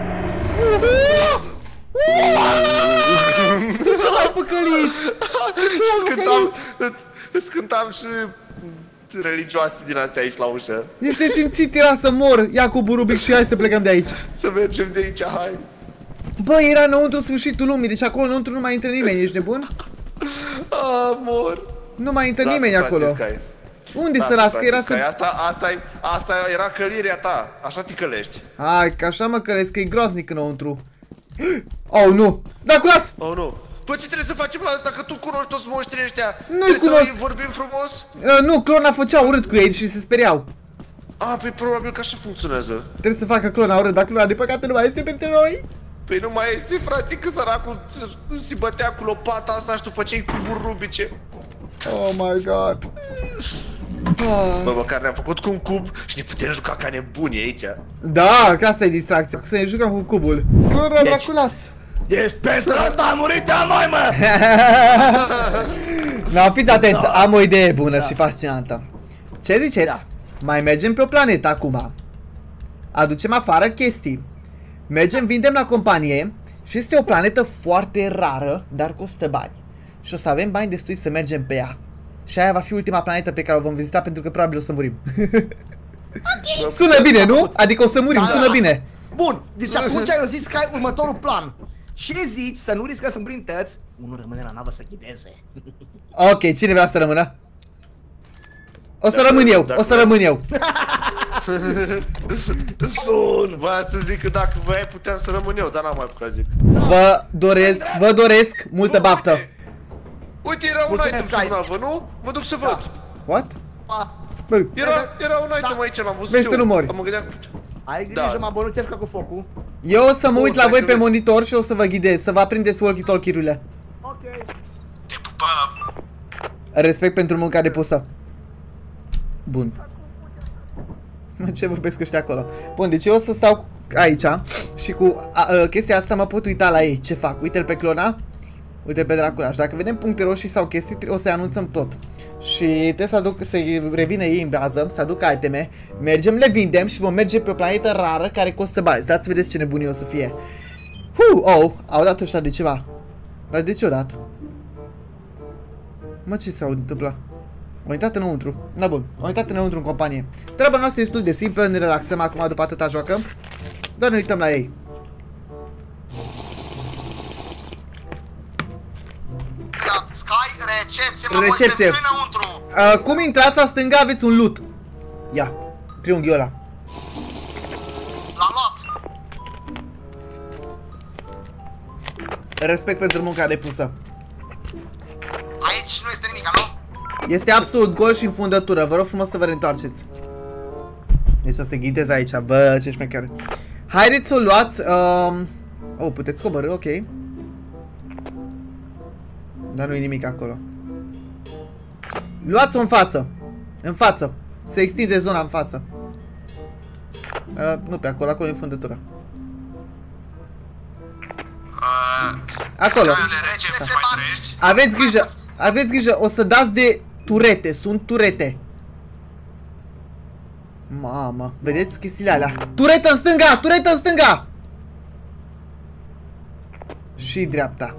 Ce l-ai păcălit? Îți cântam, îți, îți cântam și religioase din astea aici la ușă. Este simțit, era să mor. Ia cu Rubic și hai să plecăm de aici. Să mergem de aici, hai. Bă, era înăuntru sfârșitul lumii, deci acolo înăuntru nu mai intră nimeni, ești nebun? Ah, mor. Nu mai intră Lasă, nimeni frate, acolo. Sky. Unde Lasă, să las? Că frate, era Sky. să... Asta, asta, asta era călirea ta, așa te călești. Hai, că așa mă căresc, că e groaznic înăuntru. Oh, nu! Draculas! Oh, nu. Păi ce trebuie să facem la asta, că tu cunoști toți monștrii ăștia? Nu-i Trebuie cunosc. să vorbim frumos? Uh, nu, Clona făcea urât cu ei și se speriau. Ah, păi probabil că așa funcționează. Trebuie să facă Clona urât, dar Clona de păcate nu mai este pentru noi. Păi nu mai este, frate, că săracul se bătea cu lopata asta și tu făceai cuburi rubice. Oh my god. Bă, măcar ne-am făcut cu un cub și ne putem juca ca nebuni aici. Da, că asta e distracția, să ne jucăm cu cubul. Clona, deci... Draculas. Deci pentru asta am murit de noi, mă! No, fiți atenți, am o idee bună și fascinantă. Ce ziceți? Da. Mai mergem pe o planetă acum. Aducem afară chestii. Mergem, vindem la companie. Și este o planetă foarte rară, dar costă bani. Și o să avem bani destui să mergem pe ea. Și aia va fi ultima planetă pe care o vom vizita, pentru că probabil o să murim. Sună bine, nu? Adică o să murim, Da, sună da. bine. Bun, deci atunci eu zic că ai următorul plan. Ce zici să nu riscă să murim tăți? Unul rămâne la navă să ghideze. Ok, cine vrea să rămână? O să Dacă- rămân eu, dacă o să vreți. rămân eu. Bun. Voiam să zic că dacă voiai puteam să rămân eu, dar n-am mai apucat zic. Vă doresc, vă doresc multă Bă, baftă. Uite, uite, era un Mulțumesc, item Sky. sub navă, nu? Mă duc să văd. What? Pa. Bă, Era, era un item Da. aici, l-am văzut Vezi eu. să nu mori. Mă gândeam... Ai grijă, Da. mă, bă, nu te cu focul. eu o să mă Bun, uit la dacă voi pe vrei. monitor și o să vă ghidez, să vă aprindeți walkie-talkie-urile. Ok. Te pupăm. Respect pentru munca depusă. Bun. Mă, ce vorbesc ăștia acolo? Bun, deci eu o să stau aici și cu a, a, chestia asta mă pot uita la ei. Ce fac? Uite-l pe Clona, uite-l pe Draculaș. Dacă vedem puncte roșii sau chestii, o să anunțăm tot. Și trebuie să aduc, să revină ei în bază, să aducă iteme, mergem, le vindem și vom merge pe o planetă rară care costă bani. Dați să vedeți ce nebunie o să fie. Hu, oh, au dat ăștia de ceva. Dar de ce au dat? Mă, ce s-a întâmplat? Au intrat înăuntru. Da, bun. Au intrat înăuntru în companie. Treaba noastră e destul de simplă, ne relaxăm acum după atâta joacă. Doar ne uităm la ei. Da, Sky, recepție, mă, Recepție. voi înăuntru. Uh, cum intrați la stânga aveți un loot. Ia, triunghiul ăla. Respect pentru munca depusă. Aici nu este nimic, nu? Este absolut gol și în fundătură. Vă rog frumos să vă reîntoarceți. Deci să se ghidez aici. Bă, ce șmecher. Haideți să o luați. Um... Oh, puteți coborî, ok. Dar nu e nimic acolo. Luați-o în față. În față. Se extinde zona în față. Uh, nu pe acolo, acolo e fundătura. Uh, Acolo. rege, se Aveți grijă. Aveți grijă. O să dați de turete. Sunt turete. Mamă. Vedeți chestiile alea. Turetă în stânga. Turetă în stânga. Și dreapta.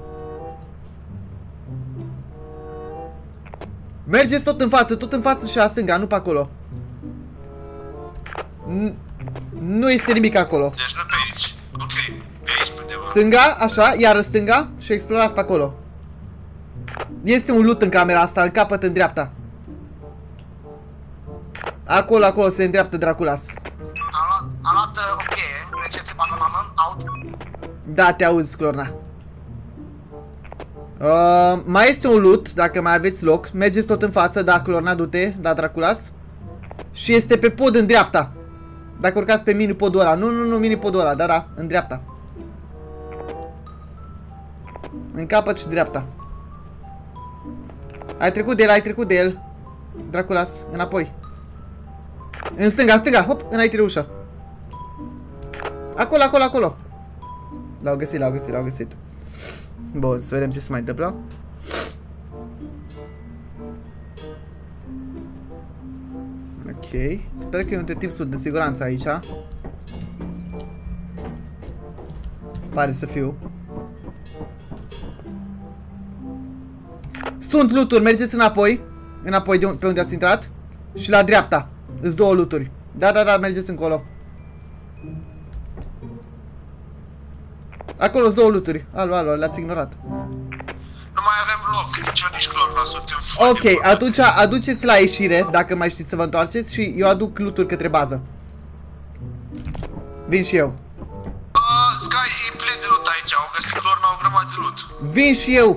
Mergeți tot în față. Tot în față și la stânga. Nu pe acolo. N nu este nimic acolo. Deci nu pe aici. Ok. Pe aici, pe undeva. Stânga, așa, iar în stânga și explorați pe acolo. Este un loot în camera asta, în capăt în dreapta. Acolo, acolo se îndreaptă Draculas. Am luat, am luat uh, ok, recepție pe acolo, mamă, aud. Da, te auzi, Clorna. Uh, mai este un loot, dacă mai aveți loc. Mergeți tot în față, da, Clorna, du-te, da, Draculas. Și este pe pod în dreapta. Dacă urcați pe mini-podul ăla. Nu, nu, nu, mini-podul ăla, da, da, în dreapta. În capăt și dreapta. Ai trecut de el, ai trecut de el. Draculas, înapoi. În stânga, în stânga, hop, înainte de ușă. Acolo, acolo, acolo. L-au găsit, l-au găsit, l-au găsit. Bun, să vedem ce se mai întâmplă. Ok, sper că e un tipsul de siguranță aici. Pare să fiu. Sunt loot-uri, mergeți înapoi. Înapoi de un, pe unde ați intrat. Și la dreapta, îs două loot-uri. Da, da, da, mergeți încolo. Acolo sunt două loot-uri. Alo, alo, le-ați ignorat. Nu mai avem loc, nici eu, nici Clorna, suntem foarte Ok, atunci aduceți la ieșire, dacă mai știți să vă întoarceți. Și eu aduc loot-uri către bază. Vin și eu. Uh, Sky, e plin de loot aici, au găsit Clorna o grămadă de loot. Vin și eu.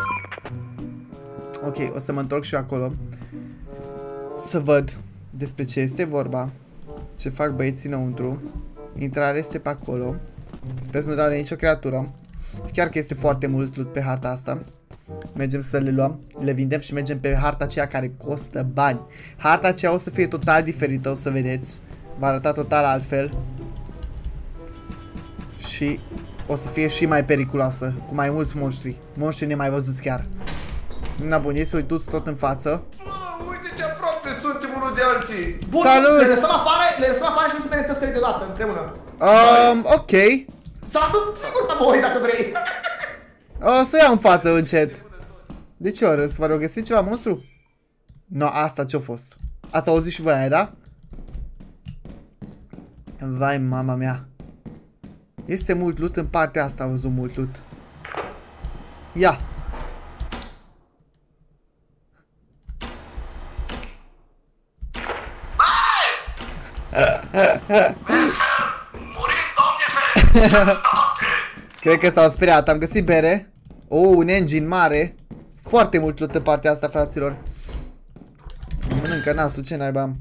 Ok, o să mă întorc și eu acolo. Să văd despre ce este vorba. Ce fac băieții înăuntru. Intrarea este pe acolo. Sper să nu dau nicio creatură. Chiar că este foarte mult loot pe harta asta. Mergem să le luăm, le vindem și mergem pe harta aceea care costă bani. Harta aceea o să fie total diferită, o să vedeți. Va arăta total altfel. Și o să fie și mai periculoasă, cu mai mulți monștri. Monștri nemai văzuți chiar. Na bun, ei se uituți tot în față. Mă, uite ce aproape suntem unul de alții. Bun, Salut! le lăsăm afară, le lăsăm afară și să mergem tăstării deodată, împreună. Um, ok. Să aduc sigur pe voi dacă vrei. O să iau în față încet. De ce ori? Să vă rog, găsit ceva monstru? No, asta ce-a fost? Ați auzit și voi aia, da? Vai, mama mea. Este mult loot în partea asta, am văzut mult loot. Ia. Murim, domne, Cred că s-au speriat. Am găsit bere. Oh, un engine mare. Foarte mult loot în partea asta, fraților. Mănâncă nasul, ce naiba am.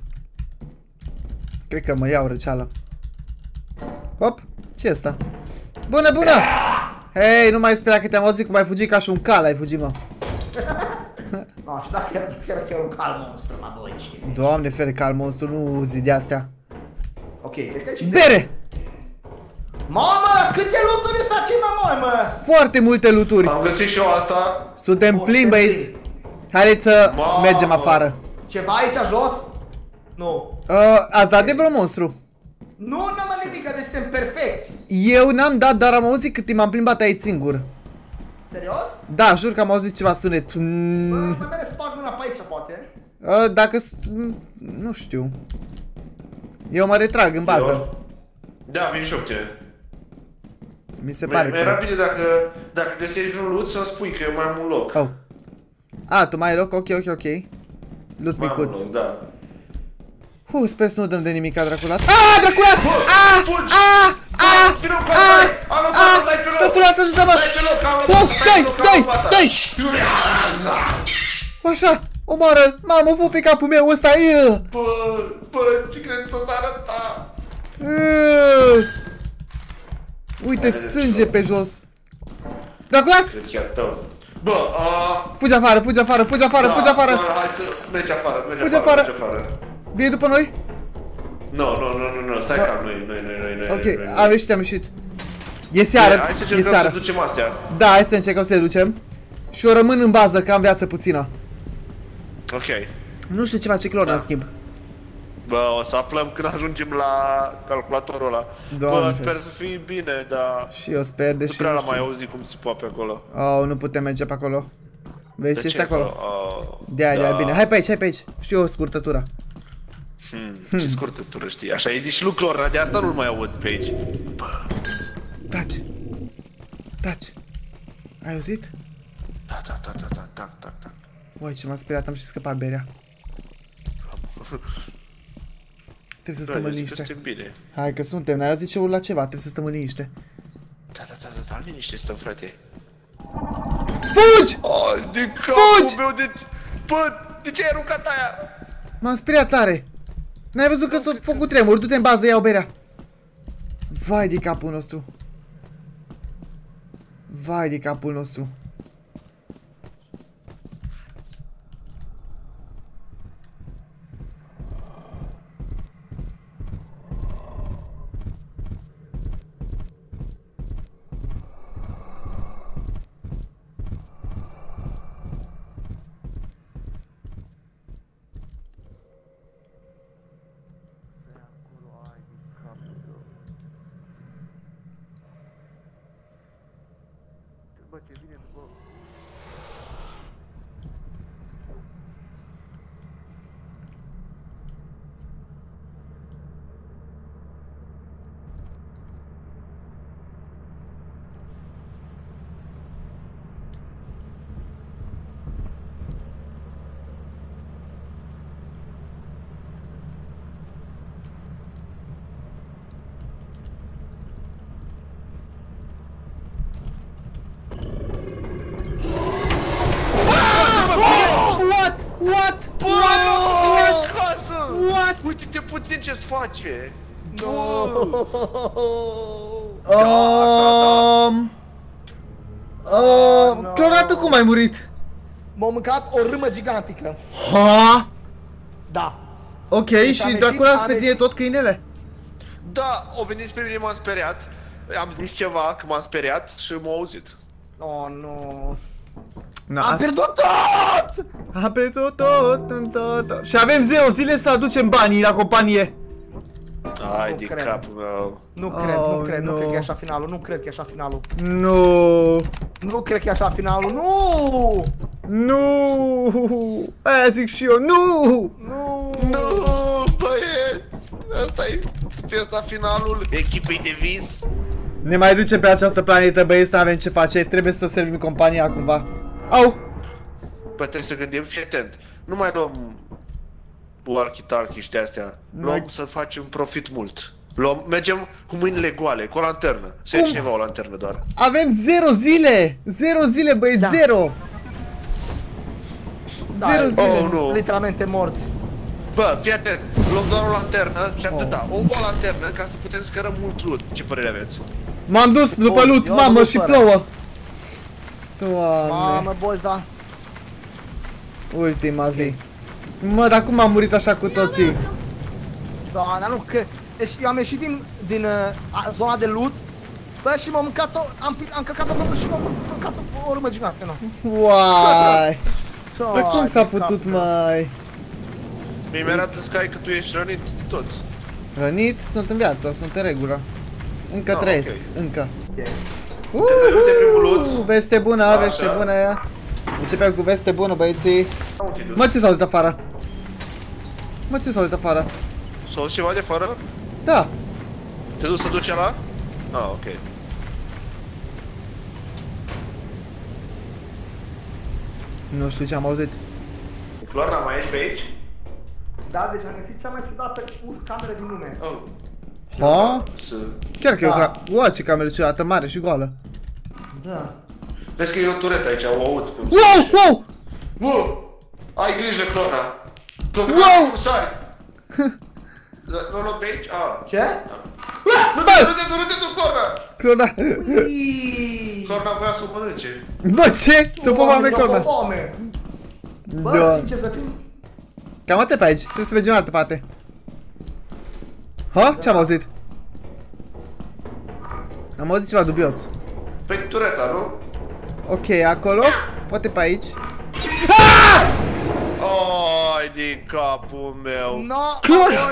Cred că mă iau răceală. Hop, ce e asta? Bună, bună! Hei, nu mai speria că te-am auzit cum ai fugit ca și un cal, ai fugit, mă. Nu știu dacă chiar chiar un cal monstru, mă băi. Doamne fere, cal monstru, nu zi de astea. Ok, cred că și Bere! Mamă, câte looturi sunt aici, mă, mă? Foarte multe looturi. Am găsit și eu asta. Suntem Bun, plini, suntem băieți. Haideți să Mamă. mergem afară. Ceva aici jos? Nu. Uh, ați dat de vreo monstru? Nu, n-am mai nimic, că suntem perfecți. Eu n-am dat, dar am auzit cât timp am plimbat aici singur. Serios? Da, jur că am auzit ceva sunet. Mm, Bă, să merg să fac una pe aici, poate. uh, dacă... Nu știu. Eu mă retrag în bază. Eu? Da, vin și eu cu tine. Mi se pare. Mai rapid dacă, dacă găsești vreun loot să-mi spui că eu mai am un loc. Oh. A, tu mai ai loc? Ok, ok, ok. Loot Mai am un micuț. loc, da. Hu, sper să nu dăm de nimic ca Draculas. Ah, Draculas! Bă, Ah! fugi! Ah! Vino cu asta! Am lăsat-o, dai pe loc! Draculaț, ajută-mă! Dai pe loc, am Oh, lăsat-o, dai, dai, dai! dai! Așa, omoară-l! Mamă, fă pe capul meu ăsta! Bă, bă, ce crezi să-ți arăta? Uite, sânge pe jos! Draculaț! E chiar tău. Bă, aaa... Fugi afară, fugi afară, fugi afară, fugi afară! Hai să mergi afară, mergi Fugi afară, afară. mergi afară. Vine după noi? Nu, nu, nu, nu, nu, stai calm, noi, noi, noi, noi, noi. Ok, am ieșit, am ieșit. E seară, Hai să e încercăm seară. să ducem astea. Da, hai să încercăm să le ducem. Și eu rămân în bază, că am viață puțină. Ok. Nu știu ce face Clorna, în schimb. Bă, o să aflăm când ajungem la calculatorul ăla. Doamne. Bă, sper să fii bine, dar... Și eu sper, Nu deși prea nu l-am mai știu. auzit cum țipa pe acolo. Oh, nu putem merge pe acolo. Vezi De ce este ce? acolo? Oh, De-aia, de-aia, bine. Hai pe aici, hai pe aici. Știu o scurtătură. Hmm, ce scurtătură, știi? Așa ai zis și lui Clorna, de asta nu-l mai aud pe aici. Taci. Taci. Ai auzit? Da, da, da, da, da, da, da, da. Uai, ce m-a speriat, am și scăpat berea. Trebuie să stăm în liniște. Suntem bine. Hai că suntem, n-ai auzit ce urla ceva, trebuie să stăm în liniște. Da, da, da, da, da, liniște stăm, frate. Fugi! Ai, de Fugi! capul meu, de... Bă, de ce ai aruncat aia? M-am speriat tare. N-ai văzut că s-a făcut tremur, du-te în bază, iau berea. Vai de capul nostru. Vai de capul nostru. What? What? What? Acasă! What? Uite-te puțin ce-ți face! No. Um... Uh, Clorna, tu cum ai murit? M-a mâncat o râmă gigantică. Ha? Da. Ok, am și ieșit, Dracula am pe tine ieșit. tot câinele? Da, o venit spre mine, m-am speriat. Am zis ceva, că m-am speriat și m-a auzit. Oh, nu. Na, Am asta- pierdut tot! Am pierdut tot, tot, tot. Și avem zero zile să aducem banii la companie. Ai Nu de cred. capul meu. Nu cred, Oh, nu cred, nu no. cred că e așa finalul, nu cred că e așa finalul. Nu, Nu cred că e așa finalul, nu! nu. Aia zic și eu, nu. Nu! Nu, băieți! Asta e, să fie asta finalul echipei de vis. Ne mai ducem pe această planetă, băieți, n-avem ce face. Trebuie să servim compania cumva. Au. Bă, trebuie să gândim, fii atent. Nu mai luăm walkie-talkie și de astea. Luăm Mai- să facem profit mult. Luăm, mergem cu mâinile goale, cu o lanternă. Să ia Cum? cineva o lanternă doar. Avem zero zile. Zero zile, băieți, Da. zero. Da, Zero zile. Oh, nu. literalmente morți. Bă, fii atent, luăm doar o lanternă și atâta. O, o lanternă ca să putem scărăm mult loot. Ce părere aveți? M-am dus după Oh, loot, eu am mamă, dus și fără. plouă. Doamne, Mamă, boss, da. ultima zi. Mă, dar cum am murit așa cu toții? Da, dar nu cred. Deci eu am ieșit din, din uh, a- zona de loot. Bă, și m-am mâncat-o, am, pi- am călcat-o pe și m-am mâncat o, o urmă gigantă, nu. Uai, dar cum Ai, s-a de putut, capul meu. mai? Mie mi-arată Sky că tu ești rănit tot. Rănit? Sunt în viață, sunt în regulă. Încă Ah, trăiesc, ok. încă. de primul loot. Uuu, veste bună, Așa. veste bună ea. Începem cu veste bună, băieții. Mă, ce s-a auzit afară? Mă, ce s-a auzit afară? S-a auzit ceva de afară? Da, Te duci să duci la? Ah, ok. nu știu ce am auzit. Clorna, mai ești pe aici? Da, deci am găsit cea mai ciudată cameră din lume. Oh. Ha? Să... Chiar că e o Da. ca... Ua, ce cameră ciudată, mare și goală. Da. Vezi că e o turetă aici, o aud cum... Wow, wow! Wow! Ai grijă, Clona! Clona, Wow! cum sari! Nu luăm pe aici? Ah. Ce? Nu te, nu te, nu te, nu, Clona! Clona. Clona voia să o mănânce. Bă, ce? Ți-o fă oameni Clona. Foame. Bă, Da. sincer să fiu. Cam atât pe aici, trebuie să mergem în altă parte. Ha? Ce-am auzit? Am auzit ceva dubios. Pe tureta, nu? Ok, acolo. Poate pe aici. Ai din capul meu. No. Clona!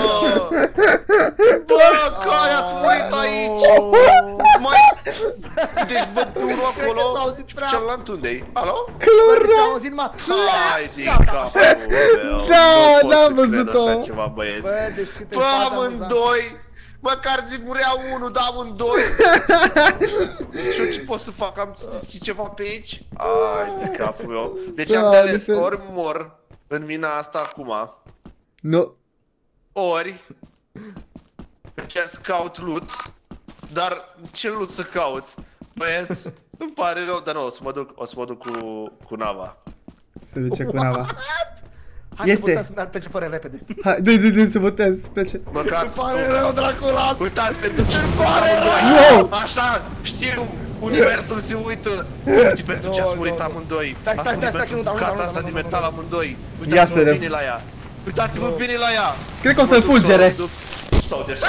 Bă, care ați murit aici? Mai... Deci văd unul S-a acolo, auzit prea. celălalt unde-i? Alo? Clona! Am auzit numai. Hai din capul meu. Da, Nu pot n-am să văzut-o. cred așa ceva, băieți. Bă, deci câte Bă, fate amândoi! Măcar zi murea unul, dar amândoi! Și eu ce pot să fac? Am deschis ceva pe aici? Ai de capul meu. Deci am de Da, ales, de fel. ori mor în mina asta acum, Nu. ori încerc să caut loot, dar ce loot să caut? Băieți, îmi pare rău, dar nu, o să mă duc, o să mă duc cu, cu nava. Se duce cu nava. Hai Este. să putem să plece fără repede. Hai, dă-i, dă-i, dă-i să votez, să plece. Măcar să Pare rău, Dracula. uitați pentru ce Wow! Așa, știu, universul se uită. Uite pentru ce ați Nu, murit nu, nu. amândoi. Stai, Ați stai, murit stai, pentru nu, nu, nu, bucata nu, asta nu, din nu, nu, metal nu. amândoi. Ia Uitați-vă să bine la ea. Uitați-vă bine la ea. Cred că o să-l fulgere. Sau de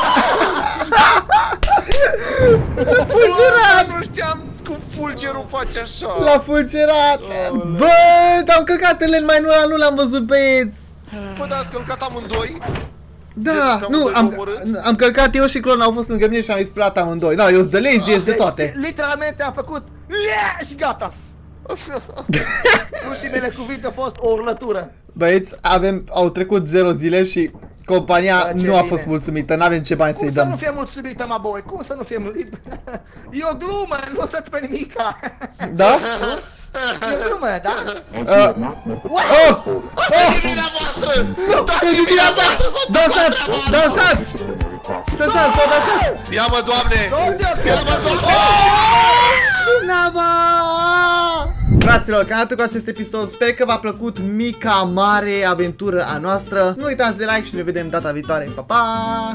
Fulgerat! Nu știam cum fulgerul face așa. L-a fulgerat! Bă, te-au încălcat în mai nu, nu l-am văzut, băieți! Bă, dar ați călcat amândoi? Da, Deci, nu, amândoi am, v-au omorât? am călcat eu și Clona, au fost lângă mine și am explodat amândoi. Da, eu sunt de lazy, de toate. Deci, literalmente am făcut yeah! Și gata. Ultimele cuvinte au fost o urlătură. Băieți, avem, au trecut zero zile și compania Bă, ce nu a bine. fost mulțumită, n-avem ce bani Cum să-i să nu dăm. fie mulțumită, mă boi? Cum să nu fie mulțumită? E o glumă, nu să-ți pe nimica. Da? E o glumă, da? Uh, oh! Asta e vina voastră! Nu! E din vina ta! Dansați! Dansați! Dansați, tot dansați! Ia-mă, Doamne! Ia-mă, Doamne! Nava! Fraților, cam atât cu acest episod. Sper că v-a plăcut mica, mare aventură a noastră. Nu uitați de like și ne vedem data viitoare. Pa, pa!